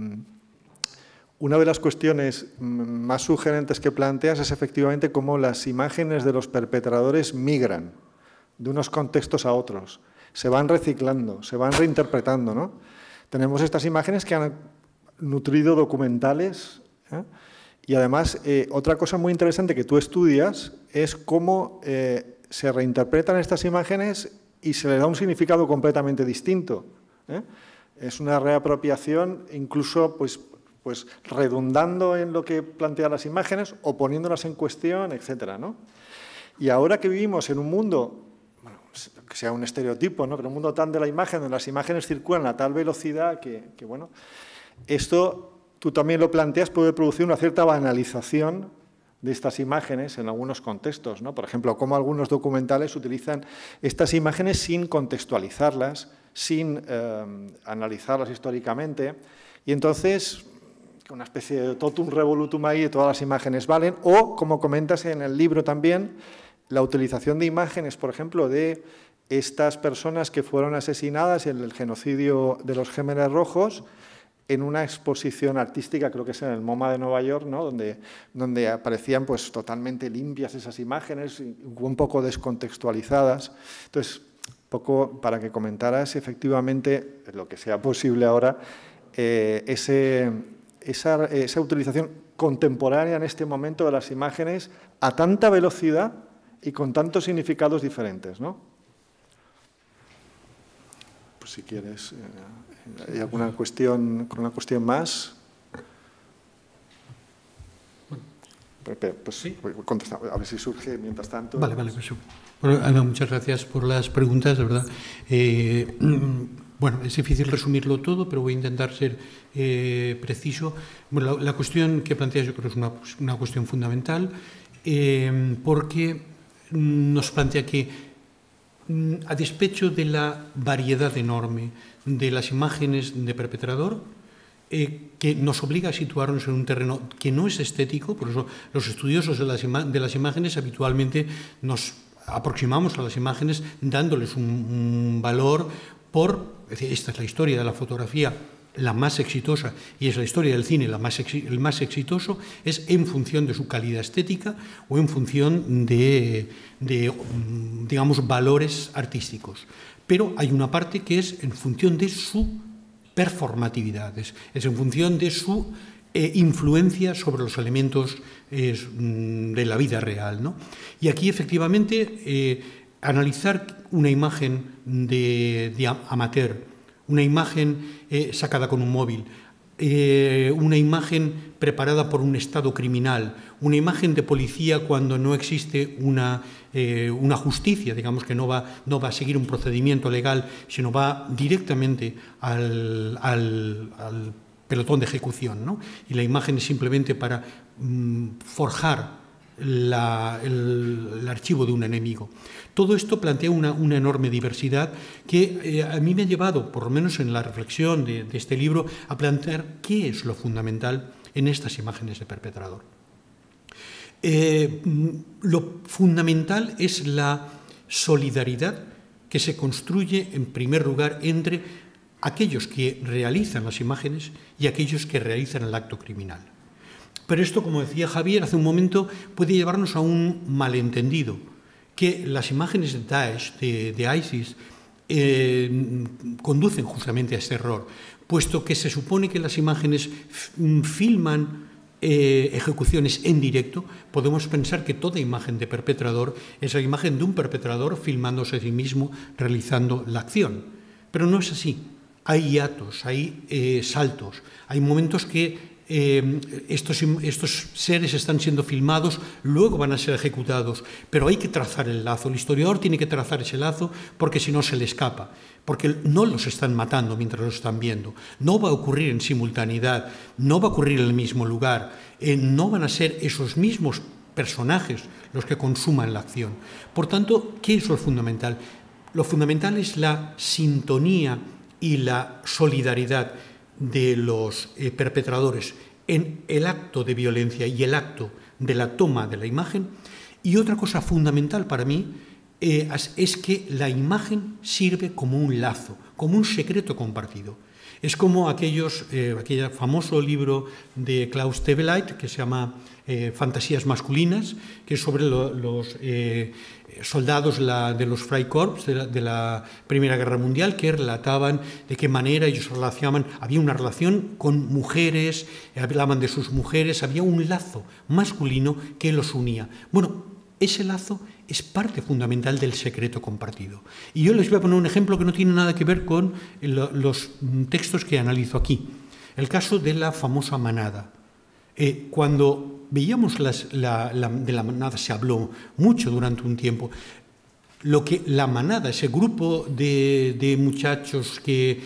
cuestiones más sugerentes que planteas es efectivamente cómo las imágenes de los perpetradores migran de unos contextos a otros, se van reciclando, se van reinterpretando, ¿no? Tenemos estas imágenes que han nutrido documentales, y además otra cosa muy interesante que tú estudias es cómo se reinterpretan estas imágenes y se le da un significado completamente distinto. Es una reapropiación, incluso pues pues redundando en lo que plantean las imágenes o poniéndolas en cuestión, etcétera, ¿no? Y ahora que vivimos en un mundo, bueno, que sea un estereotipo, ¿no?, pero un mundo tan de la imagen, donde las imágenes circulan a tal velocidad que bueno, esto, tú también lo planteas, puede producir una cierta banalización de estas imágenes en algunos contextos, ¿no? Por ejemplo, cómo algunos documentales utilizan estas imágenes sin contextualizarlas, sin analizarlas históricamente, y entonces una especie de totum revolutum ahí de todas las imágenes valen, o, como comentas en el libro también, la utilización de imágenes, por ejemplo, de estas personas que fueron asesinadas en el genocidio de los Gémeres Rojos, en una exposición artística, creo que es en el MoMA de Nueva York, ¿no?, donde aparecían pues totalmente limpias esas imágenes, un poco descontextualizadas. Entonces, un poco para que comentaras efectivamente, lo que sea posible ahora, esa utilización contemporánea en este momento de las imágenes a tanta velocidad y con tantos significados diferentes, ¿no? Pues si quieres, ¿hay alguna cuestión más? Pues sí, contesta, a ver si surge mientras tanto. Vale, pues, bueno, muchas gracias por las preguntas, de verdad. Bueno, es difícil resumirlo todo, pero voy a intentar ser preciso. Bueno, la cuestión que planteas yo creo es una cuestión fundamental, porque nos plantea que, a despecho de la variedad enorme de las imágenes de perpetrador, que nos obliga a situarnos en un terreno que no es estético, por eso los estudiosos de las imágenes habitualmente nos aproximamos a las imágenes dándoles un valor es decir, esta es la historia de la fotografía la más exitosa y es la historia del cine el más exitoso, es en función de su calidad estética o en función de digamos, valores artísticos. Pero hay una parte que es en función de su performatividad, es en función de su influencia sobre los elementos de la vida real, ¿no? Y aquí, efectivamente, analizar una imagen de amateur, una imagen sacada con un móvil, una imagen preparada por un estado criminal, una imagen de policía cuando no existe una justicia, digamos que no va a seguir un procedimiento legal, sino va directamente al pelotón de ejecución, ¿no? Y la imagen es simplemente para forjar el archivo de un enemigo. Todo esto plantea una enorme diversidad que a mí me ha llevado, por lo menos en la reflexión de este libro, a plantear qué es lo fundamental en estas imágenes de perpetrador. Lo fundamental es la solidaridad que se construye, en primer lugar, entre aquellos que realizan las imágenes y aquellos que realizan el acto criminal. Pero esto, como decía Javier hace un momento, puede llevarnos a un malentendido, que las imágenes de Daesh, de ISIS, conducen justamente a este error, puesto que se supone que las imágenes filman ejecuciones en directo. Podemos pensar que toda imagen de perpetrador es la imagen de un perpetrador filmándose a sí mismo realizando la acción. Pero no es así. Hay hiatos, hay saltos, hay momentos que estos seres están siendo filmados, luego van a ser ejecutados, pero hay que trazar el lazo. El historiador tiene que trazar ese lazo porque si no se le escapa, porque no los están matando mientras los están viendo. No va a ocurrir en simultaneidad, no va a ocurrir en el mismo lugar, no van a ser esos mismos personajes los que consuman la acción. Por tanto, ¿qué es lo fundamental? Lo fundamental es la sintonía y la solidaridad de los perpetradores en el acto de violencia y el acto de la toma de la imagen. Y otra cosa fundamental para mí es que la imagen sirve como un lazo, como un secreto compartido. Es como aquel famoso libro de Klaus Teweleit que se llama Fantasías masculinas, que es sobre los soldados de los Freikorps de la Primera Guerra Mundial, que relataban de qué manera ellos relacionaban. Había una relación con mujeres, hablaban de sus mujeres, había un lazo masculino que los unía. Bueno, ese lazo es parte fundamental del secreto compartido. Y yo les voy a poner un ejemplo que no tiene nada que ver con los textos que analizo aquí. El caso de la famosa manada. Cuando veíamos de la manada se habló mucho durante un tiempo. Lo que la manada, ese grupo de muchachos que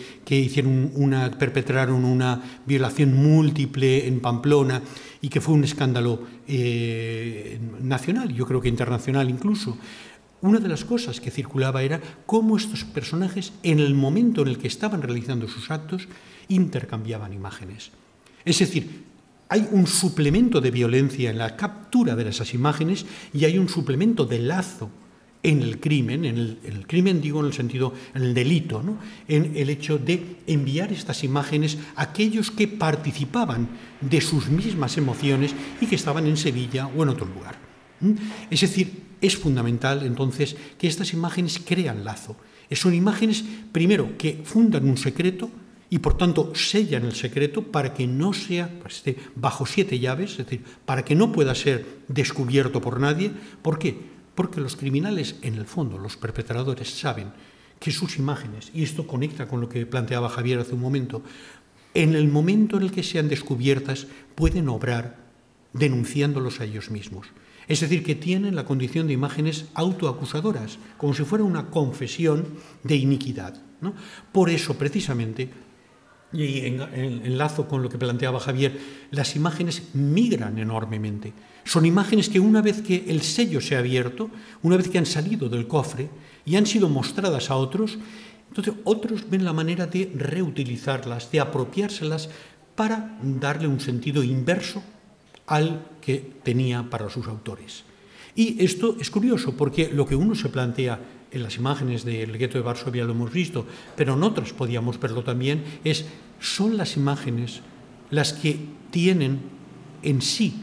perpetraron una violación múltiple en Pamplona y que fue un escándalo nacional, yo creo que internacional incluso, una de las cosas que circulaba era cómo estos personajes, en el momento en el que estaban realizando sus actos, intercambiaban imágenes. Es decir, hay un suplemento de violencia en la captura de esas imágenes y hay un suplemento de lazo en el crimen, el crimen digo en el sentido, en el delito, ¿no? En el hecho de enviar estas imágenes a aquellos que participaban de sus mismas emociones y que estaban en Sevilla o en otro lugar. Es decir, es fundamental entonces que estas imágenes crean lazo. Son imágenes, primero, que fundan un secreto y por tanto sellan el secreto para que no sea esté bajo 7 llaves, es decir, para que no pueda ser descubierto por nadie. ¿Por qué? Porque los criminales, en el fondo, los perpetradores, saben que sus imágenes, y esto conecta con lo que planteaba Javier hace un momento, en el momento en el que sean descubiertas, pueden obrar denunciándolos a ellos mismos. Es decir, que tienen la condición de imágenes autoacusadoras, como si fuera una confesión de iniquidad, ¿no? Por eso, precisamente, y enlazo con lo que planteaba Javier, las imágenes migran enormemente. Son imágenes que una vez que el sello se ha abierto, una vez que han salido del cofre y han sido mostradas a otros, entonces otros ven la manera de reutilizarlas, de apropiárselas para darle un sentido inverso al que tenía para sus autores. Y esto es curioso porque lo que uno se plantea en las imágenes del gueto de Varsovia lo hemos visto, pero en otras podíamos verlo también, son las imágenes las que tienen en sí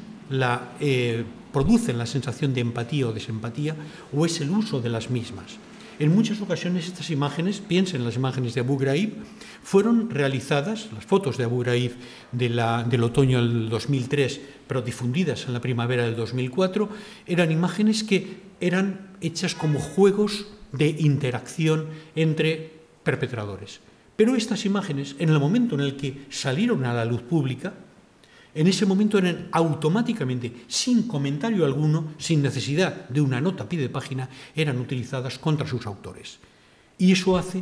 producen la sensación de empatía o desempatía, o es el uso de las mismas. En muchas ocasiones estas imágenes, piensen en las imágenes de Abu Ghraib, fueron realizadas, las fotos de Abu Ghraib del otoño del 2003, pero difundidas en la primavera del 2004, eran imágenes que eran hechas como juegos de interacción entre perpetradores. Pero estas imágenes, en el momento en el que salieron a la luz pública, en ese momento eran automáticamente, sin comentario alguno, sin necesidad de una nota a pie de página, eran utilizadas contra sus autores. Y eso hace,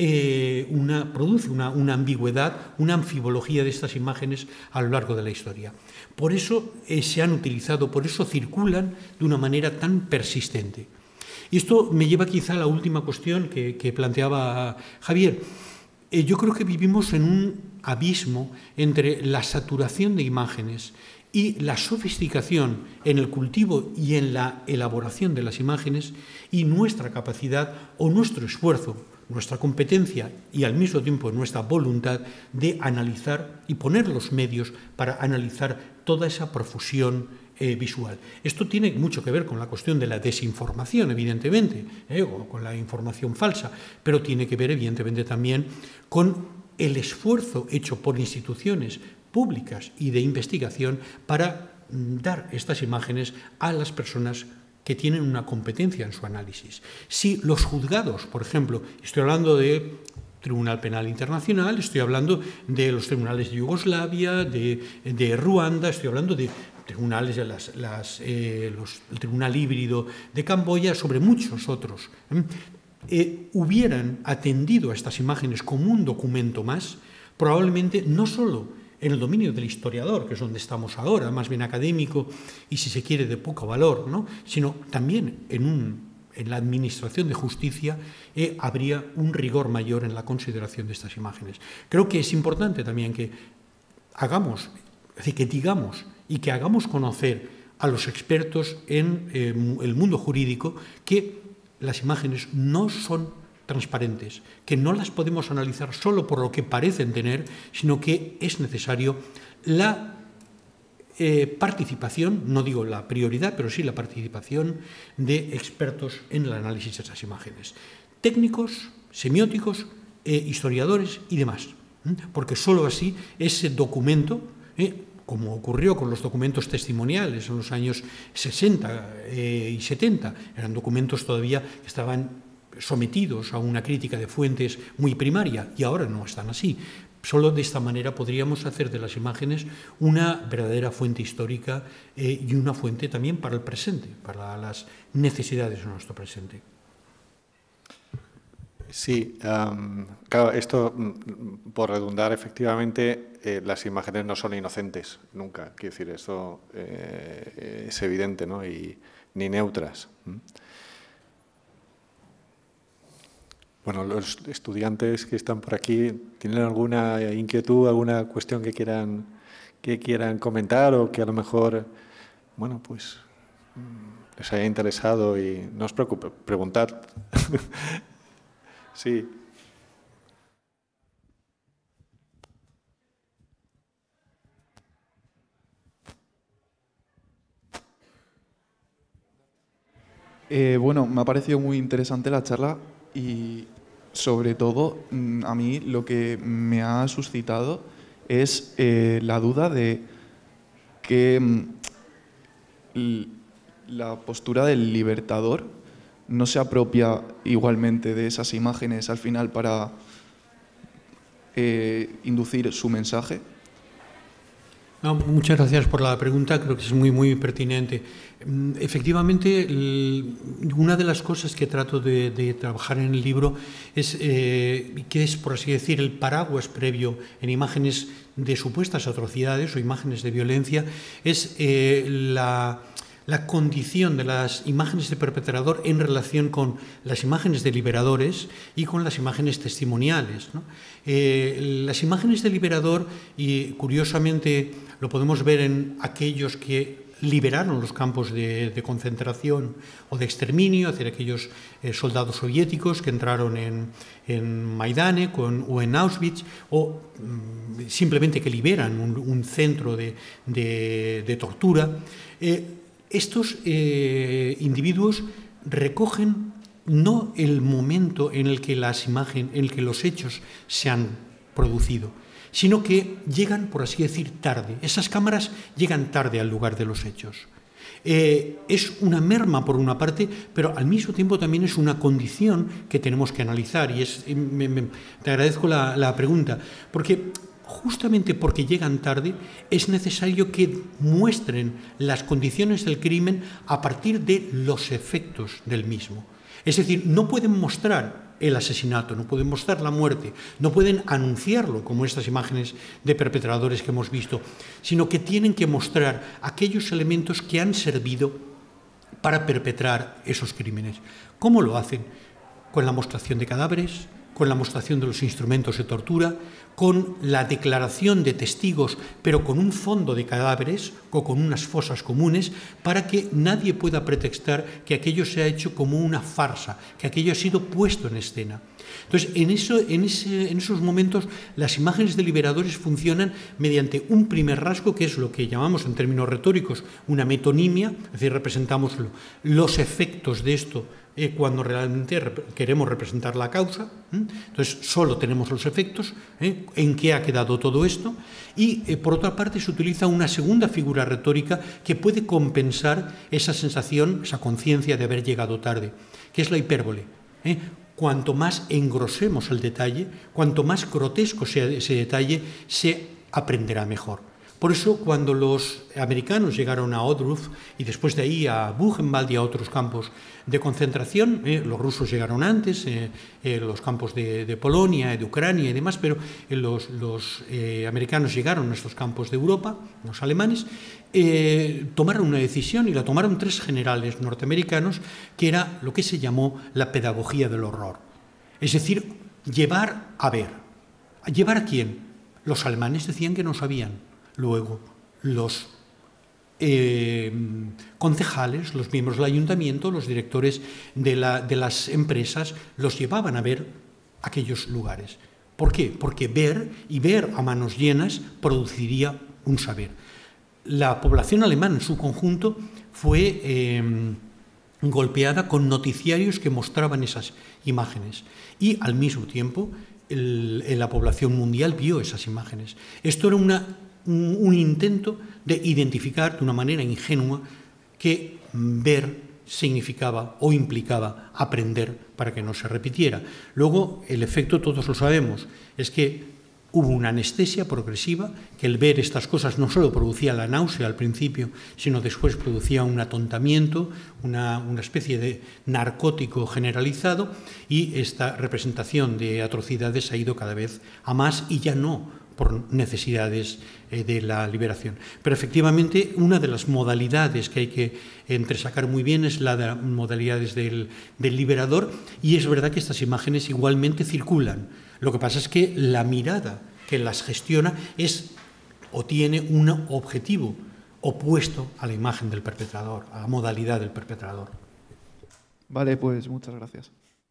produce una ambigüedad, una anfibología de estas imágenes a lo largo de la historia. Por eso se han utilizado, por eso circulan de una manera tan persistente. Y esto me lleva quizá a la última cuestión que planteaba Javier. Yo creo que vivimos en un abismo entre la saturación de imágenes y la sofisticación en el cultivo y en la elaboración de las imágenes y nuestra capacidad o nuestro esfuerzo, nuestra competencia y al mismo tiempo nuestra voluntad de analizar y poner los medios para analizar toda esa profusión visual. Esto tiene mucho que ver con la cuestión de la desinformación, evidentemente, o con la información falsa, pero tiene que ver, evidentemente, también con el esfuerzo hecho por instituciones públicas y de investigación para dar estas imágenes a las personas que tienen una competencia en su análisis. Si los juzgados, por ejemplo, estoy hablando de Tribunal Penal Internacional, estoy hablando de los tribunales de Yugoslavia, de Ruanda, estoy hablando de tribunales, el Tribunal Híbrido de Camboya, sobre muchos otros, hubieran atendido a estas imágenes como un documento más, probablemente no solo en el dominio del historiador, que es donde estamos ahora, más bien académico y, si se quiere, de poco valor, ¿no?, sino también en la administración de justicia habría un rigor mayor en la consideración de estas imágenes. Creo que es importante también que hagamos, es decir, que digamos y que hagamos conocer a los expertos en el mundo jurídico que las imágenes no son transparentes, que no las podemos analizar solo por lo que parecen tener, sino que es necesario la participación, no digo la prioridad, pero sí la participación de expertos en el análisis de esas imágenes. Técnicos, semióticos, historiadores y demás. Porque solo así ese documento, como ocurrió con los documentos testimoniales en los años 60 y 70, eran documentos todavía que estaban sometidos a una crítica de fuentes muy primaria y ahora no están así. Solo de esta manera podríamos hacer de las imágenes una verdadera fuente histórica y una fuente también para el presente, para las necesidades de nuestro presente. Sí, claro, esto, por redundar, efectivamente, las imágenes no son inocentes, nunca. Quiero decir, eso es evidente, ¿no? Ni neutras. Bueno, los estudiantes que están por aquí, ¿tienen alguna inquietud, alguna cuestión que quieran comentar o que a lo mejor, bueno, pues les haya interesado? Y no os preocupe, preguntad. Sí. Bueno, me ha parecido muy interesante la charla y sobre todo a mí lo que me ha suscitado es la duda de que la postura del libertador no se apropia igualmente de esas imágenes al final para inducir su mensaje. No, muchas gracias por la pregunta, creo que es muy pertinente. Efectivamente, una de las cosas que trato de trabajar en el libro es, que es, por así decir, el paraguas previo en imágenes de supuestas atrocidades o imágenes de violencia, es la condición de las imágenes de perpetrador en relación con las imágenes de liberadores y con las imágenes testimoniales, ¿no? Las imágenes de liberador, y curiosamente lo podemos ver en aquellos que liberaron los campos de concentración o de exterminio, es decir, aquellos soldados soviéticos que entraron en Maidane o en Auschwitz, o simplemente que liberan un centro de tortura. Estos individuos recogen no el momento en el que los hechos se han producido, sino que llegan, por así decir, tarde. Esas cámaras llegan tarde al lugar de los hechos. Es una merma por una parte, pero al mismo tiempo también es una condición que tenemos que analizar. Y te agradezco la pregunta, porque justamente porque llegan tarde es necesario que muestren las condiciones del crimen a partir de los efectos del mismo. Es decir, no pueden mostrar el asesinato, no pueden mostrar la muerte, no pueden anunciarlo como estas imágenes de perpetradores que hemos visto, sino que tienen que mostrar aquellos elementos que han servido para perpetrar esos crímenes. ¿Cómo lo hacen? Con la mostración de cadáveres, con la mostración de los instrumentos de tortura, con la declaración de testigos, pero con un fondo de cadáveres o con unas fosas comunes, para que nadie pueda pretextar que aquello se ha hecho como una farsa, que aquello ha sido puesto en escena. Entonces, en esos momentos, las imágenes de liberadores funcionan mediante un primer rasgo, que es lo que llamamos en términos retóricos una metonimia, es decir, representamos los efectos de esto cuando realmente queremos representar la causa. Entonces, solo tenemos los efectos, en qué ha quedado todo esto, y por otra parte se utiliza una segunda figura retórica que puede compensar esa sensación, esa conciencia de haber llegado tarde, que es la hipérbole. Cuanto más engrosemos el detalle, cuanto más grotesco sea ese detalle, se aprenderá mejor. Por eso, cuando los americanos llegaron a Ohrdruf y después de ahí a Buchenwald y a otros campos de concentración, los rusos llegaron antes, los campos de Polonia, de Ucrania y demás, pero los americanos llegaron a estos campos de Europa, los alemanes, tomaron una decisión, y la tomaron 3 generales norteamericanos, que era lo que se llamó la pedagogía del horror. Es decir, llevar a ver. ¿Llevar a quién? Los alemanes decían que no sabían. Luego, los concejales, los miembros del ayuntamiento, los directores de las empresas, los llevaban a ver aquellos lugares. ¿Por qué? Porque ver a manos llenas produciría un saber. La población alemana en su conjunto fue golpeada con noticiarios que mostraban esas imágenes, y al mismo tiempo la población mundial vio esas imágenes. Esto era un intento de identificar de una manera ingenua que ver significaba o implicaba aprender para que no se repitiera. Luego, el efecto, todos lo sabemos, es que Hubo una anestesia progresiva, que el ver estas cosas no solo producía la náusea al principio, sino después producía un atontamiento, una especie de narcótico generalizado, y esta representación de atrocidades ha ido cada vez a más, y ya no por necesidades de la liberación. Pero efectivamente una de las modalidades que hay que entresacar muy bien es la de modalidades del liberador, y es verdad que estas imágenes igualmente circulan. Lo que pasa es que la mirada que las gestiona es o tiene un objetivo opuesto a la imagen del perpetrador, a la modalidad del perpetrador. Vale, pues muchas gracias.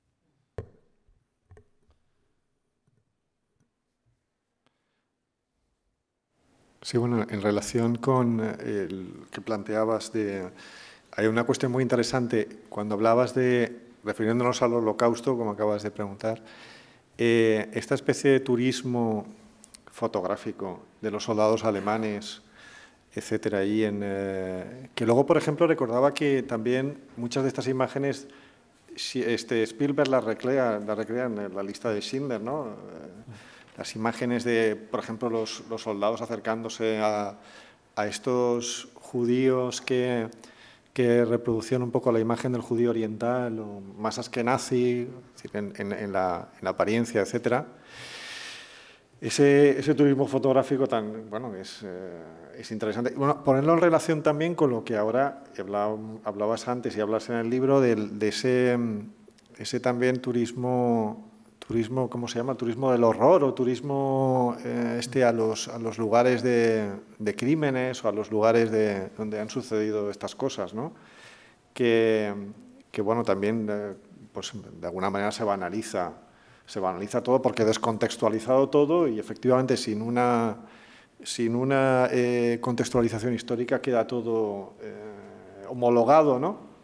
Sí, bueno, en relación con el que planteabas hay una cuestión muy interesante cuando hablabas refiriéndonos al Holocausto, como acabas de preguntar, esta especie de turismo fotográfico de los soldados alemanes, etcétera, que luego, por ejemplo, recordaba que también muchas de estas imágenes Spielberg las recrea en la lista de Schindler, ¿no? Las imágenes de, por ejemplo, los soldados acercándose a estos judíos que reproducían un poco la imagen del judío oriental, o más askenazi, en la apariencia, etcétera. Ese turismo fotográfico es interesante. Bueno, ponerlo en relación también con lo que ahora hablabas antes y hablas en el libro de ese también turismo, ¿cómo se llama? Turismo del horror, o turismo a los lugares de crímenes, o a los lugares donde han sucedido estas cosas, ¿no? Que bueno, también pues de alguna manera se banaliza todo, porque descontextualizado todo, y efectivamente sin una contextualización histórica queda todo homologado, ¿no?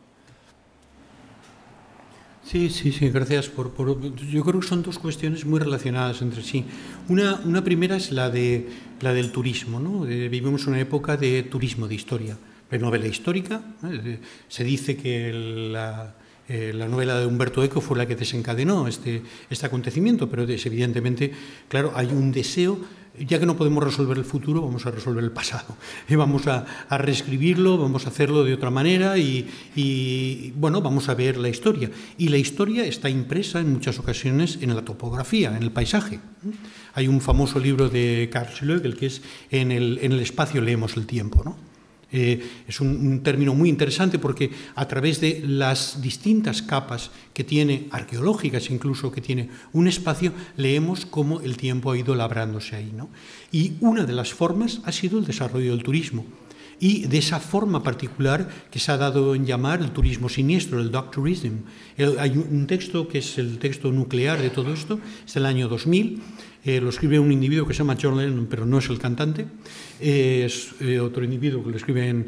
Sí, gracias. Yo creo que son dos cuestiones muy relacionadas entre sí. Una primera es la del turismo, ¿no? Vivimos una época de turismo de historia, de novela histórica. Se dice que la novela de Umberto Eco fue la que desencadenó este acontecimiento, pero evidentemente, claro, hay un deseo. Ya que no podemos resolver el futuro, vamos a resolver el pasado. Y vamos a reescribirlo, vamos a hacerlo de otra manera y, bueno, vamos a ver la historia. Y la historia está impresa en muchas ocasiones en la topografía, en el paisaje. Hay un famoso libro de Carl Schlegel que es En el espacio leemos el tiempo, ¿no? Es un término muy interesante porque a través de las distintas capas que tiene, arqueológicas incluso, que tiene un espacio, leemos cómo el tiempo ha ido labrándose ahí, ¿no? Y una de las formas ha sido el desarrollo del turismo. Y de esa forma particular que se ha dado en llamar el turismo siniestro, el dark tourism. Hay un texto que es el texto nuclear de todo esto, es del año 2000, lo escribe un individuo que se llama John Lennon, pero no es el cantante, es otro individuo que lo escribe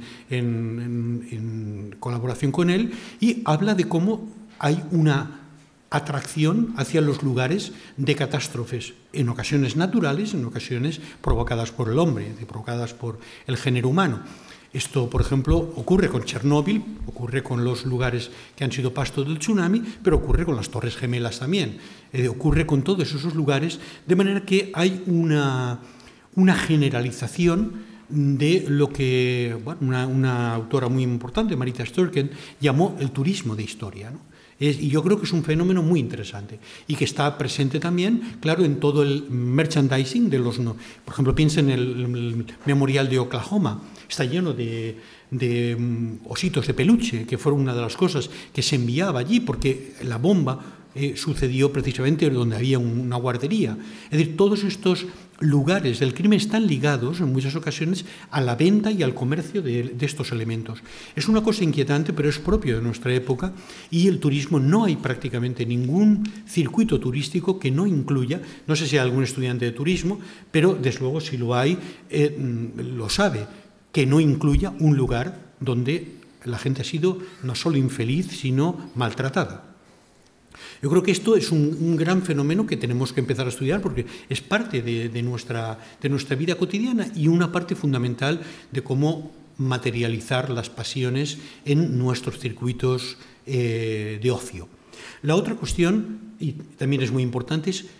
en colaboración con él, y habla de cómo hay una atracción hacia los lugares de catástrofes, en ocasiones naturales, en ocasiones provocadas por el hombre, provocadas por el género humano. Esto, por ejemplo, ocurre con Chernóbil, ocurre con los lugares que han sido pasto del tsunami, pero ocurre con las Torres Gemelas también. Ocurre con todos esos lugares, de manera que hay una generalización de lo que una autora muy importante, Marita Sturken, llamó el turismo de historia, ¿no? Y yo creo que es un fenómeno muy interesante y que está presente también, claro, en todo el merchandising de los... Por ejemplo, piensa en el Memorial de Oklahoma. Está lleno de ositos de peluche, que fueron una de las cosas que se enviaba allí, porque la bomba sucedió precisamente donde había una guardería. Es decir, todos estos lugares del crimen están ligados en muchas ocasiones a la venta y al comercio de estos elementos. Es una cosa inquietante, pero es propio de nuestra época, y el turismo, no hay prácticamente ningún circuito turístico que no incluya, no sé si hay algún estudiante de turismo, pero desde luego si lo hay, lo sabe, que no incluya un lugar donde la gente ha sido no solo infeliz, sino maltratada. Yo creo que esto es un gran fenómeno que tenemos que empezar a estudiar porque es parte de nuestra vida cotidiana y una parte fundamental de cómo materializar las pasiones en nuestros circuitos de ocio. La otra cuestión, y también es muy importante, es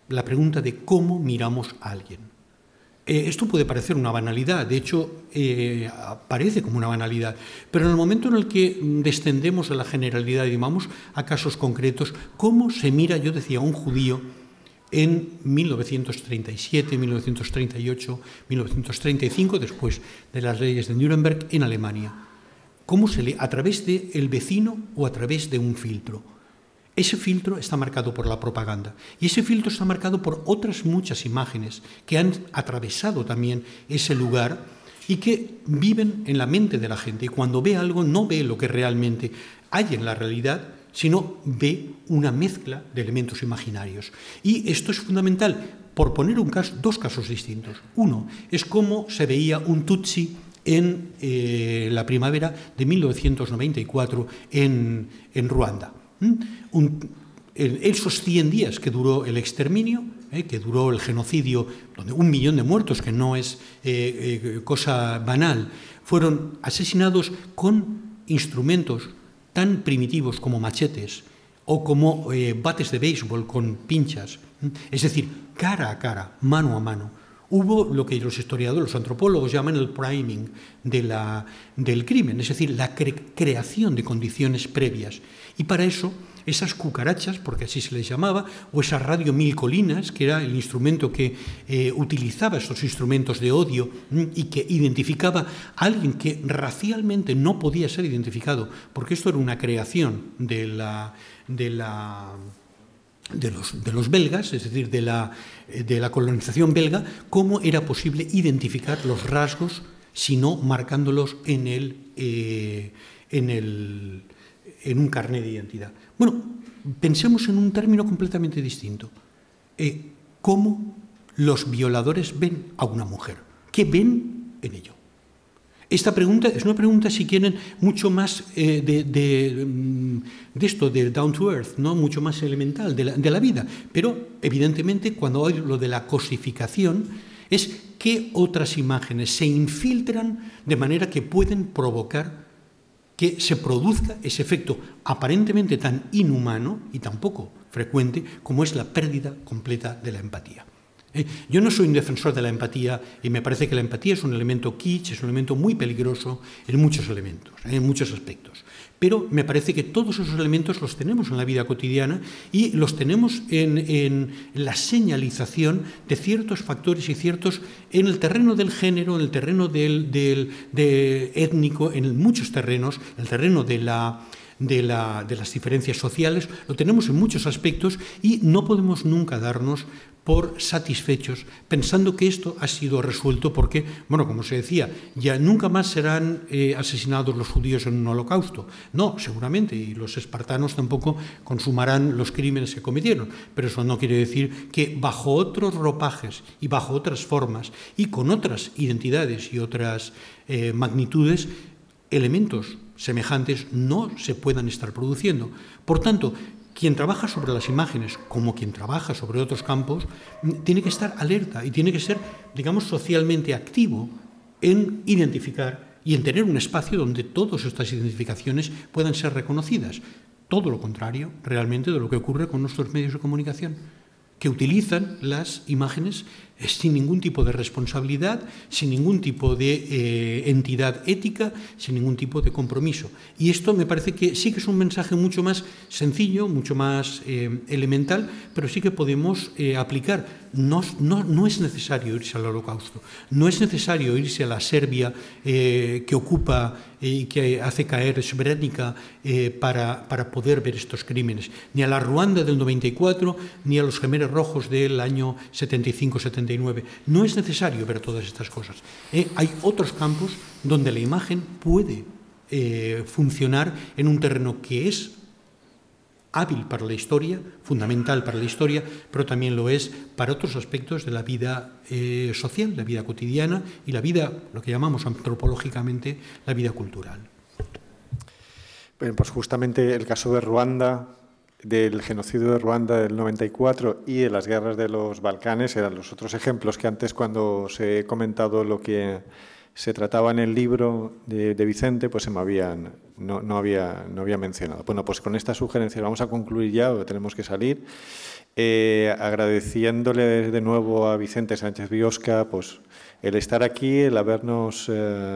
la pregunta de cómo miramos a alguien. Esto puede parecer una banalidad, de hecho parece como una banalidad, pero en el momento en el que descendemos a la generalidad y vamos a casos concretos, ¿cómo se mira, yo decía, a un judío en 1937, 1938, 1935, después de las leyes de Nuremberg en Alemania? ¿Cómo se lee? ¿A través del vecino o a través de un filtro? Ese filtro está marcado por la propaganda y ese filtro está marcado por otras muchas imágenes que han atravesado también ese lugar y que viven en la mente de la gente. Y cuando ve algo no ve lo que realmente hay en la realidad, sino ve una mezcla de elementos imaginarios. Y esto es fundamental, por poner dos casos distintos. Uno es cómo se veía un Tutsi en la primavera de 1994 en Ruanda. Esos 100 días que duró el exterminio, que duró el genocidio, donde 1 millón de muertos, que no es cosa banal, fueron asesinados con instrumentos tan primitivos como machetes o como bates de béisbol con pinchas, es decir, cara a cara, mano a mano. Hubo lo que los historiadores, los antropólogos llaman el priming del crimen, es decir, la creación de condiciones previas. Y para eso, esas cucarachas, porque así se les llamaba, o esa radio mil colinas, que era el instrumento que utilizaba estos instrumentos de odio y que identificaba a alguien que racialmente no podía ser identificado, porque esto era una creación de los belgas, es decir, de la colonización belga, cómo era posible identificar los rasgos, si no marcándolos en un carné de identidad. Bueno, pensemos en un término completamente distinto. ¿Cómo los violadores ven a una mujer? ¿Qué ven en ello? Esta pregunta es una pregunta, si quieren, mucho más de esto, de down to earth, ¿no? Mucho más elemental de la vida. Pero, evidentemente, cuando hay lo de la cosificación, es qué otras imágenes se infiltran de manera que pueden provocar que se produzca ese efecto aparentemente tan inhumano y tan poco frecuente como es la pérdida completa de la empatía. Yo no soy un defensor de la empatía y me parece que la empatía es un elemento kitsch, es un elemento muy peligroso en muchos elementos, en muchos aspectos. Pero me parece que todos esos elementos los tenemos en la vida cotidiana y los tenemos en la señalización de ciertos factores y ciertos en el terreno del género, en el terreno del étnico, en muchos terrenos, en el terreno de las diferencias sociales, lo tenemos en muchos aspectos y no podemos nunca darnos por satisfechos pensando que esto ha sido resuelto porque, bueno, como se decía, ya nunca más serán asesinados los judíos en un holocausto. No, seguramente, y los espartanos tampoco consumarán los crímenes que cometieron, pero eso no quiere decir que bajo otros ropajes y bajo otras formas y con otras identidades y otras magnitudes, elementos semejantes no se puedan estar produciendo. Por tanto, quien trabaja sobre las imágenes, como quien trabaja sobre otros campos, tiene que estar alerta y tiene que ser, digamos, socialmente activo en identificar y en tener un espacio donde todas estas identificaciones puedan ser reconocidas. Todo lo contrario, realmente, de lo que ocurre con nuestros medios de comunicación, que utilizan las imágenes sin ningún tipo de responsabilidad, sin ningún tipo de entidad ética, sin ningún tipo de compromiso. Y esto me parece que sí que es un mensaje mucho más sencillo, mucho más elemental, pero sí que podemos aplicar. No es necesario irse al Holocausto, no es necesario irse a la Serbia que ocupa y que hace caer Srebrenica para poder ver estos crímenes, ni a la Ruanda del 94, ni a los Jemeres Rojos del año 75-79. No es necesario ver todas estas cosas. Hay otros campos donde la imagen puede funcionar en un terreno que es hábil para la historia, fundamental para la historia, pero también lo es para otros aspectos de la vida social, la vida cotidiana y la vida, lo que llamamos antropológicamente, la vida cultural. Bien, pues justamente el caso de Ruanda, del genocidio de Ruanda del 94 y de las guerras de los Balcanes eran los otros ejemplos que antes, cuando os he comentado lo que se trataba en el libro de Vicente, pues no había mencionado. Bueno, pues con esta sugerencia vamos a concluir ya, o tenemos que salir, agradeciéndole de nuevo a Vicente Sánchez Biosca pues, el estar aquí, el habernos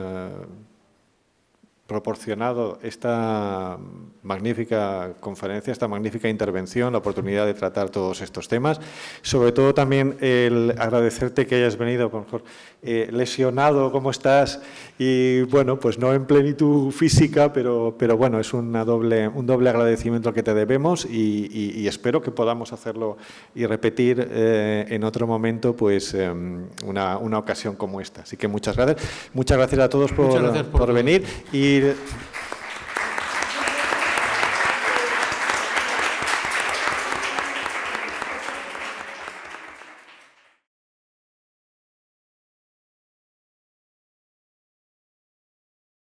proporcionado esta magnífica conferencia, esta magnífica intervención, la oportunidad de tratar todos estos temas. Sobre todo también el agradecerte que hayas venido, por mejor, lesionado como estás y, bueno, pues no en plenitud física, pero bueno, es un doble agradecimiento que te debemos y espero que podamos hacerlo y repetir en otro momento pues una ocasión como esta. Así que muchas gracias. Muchas gracias a todos por venir. Y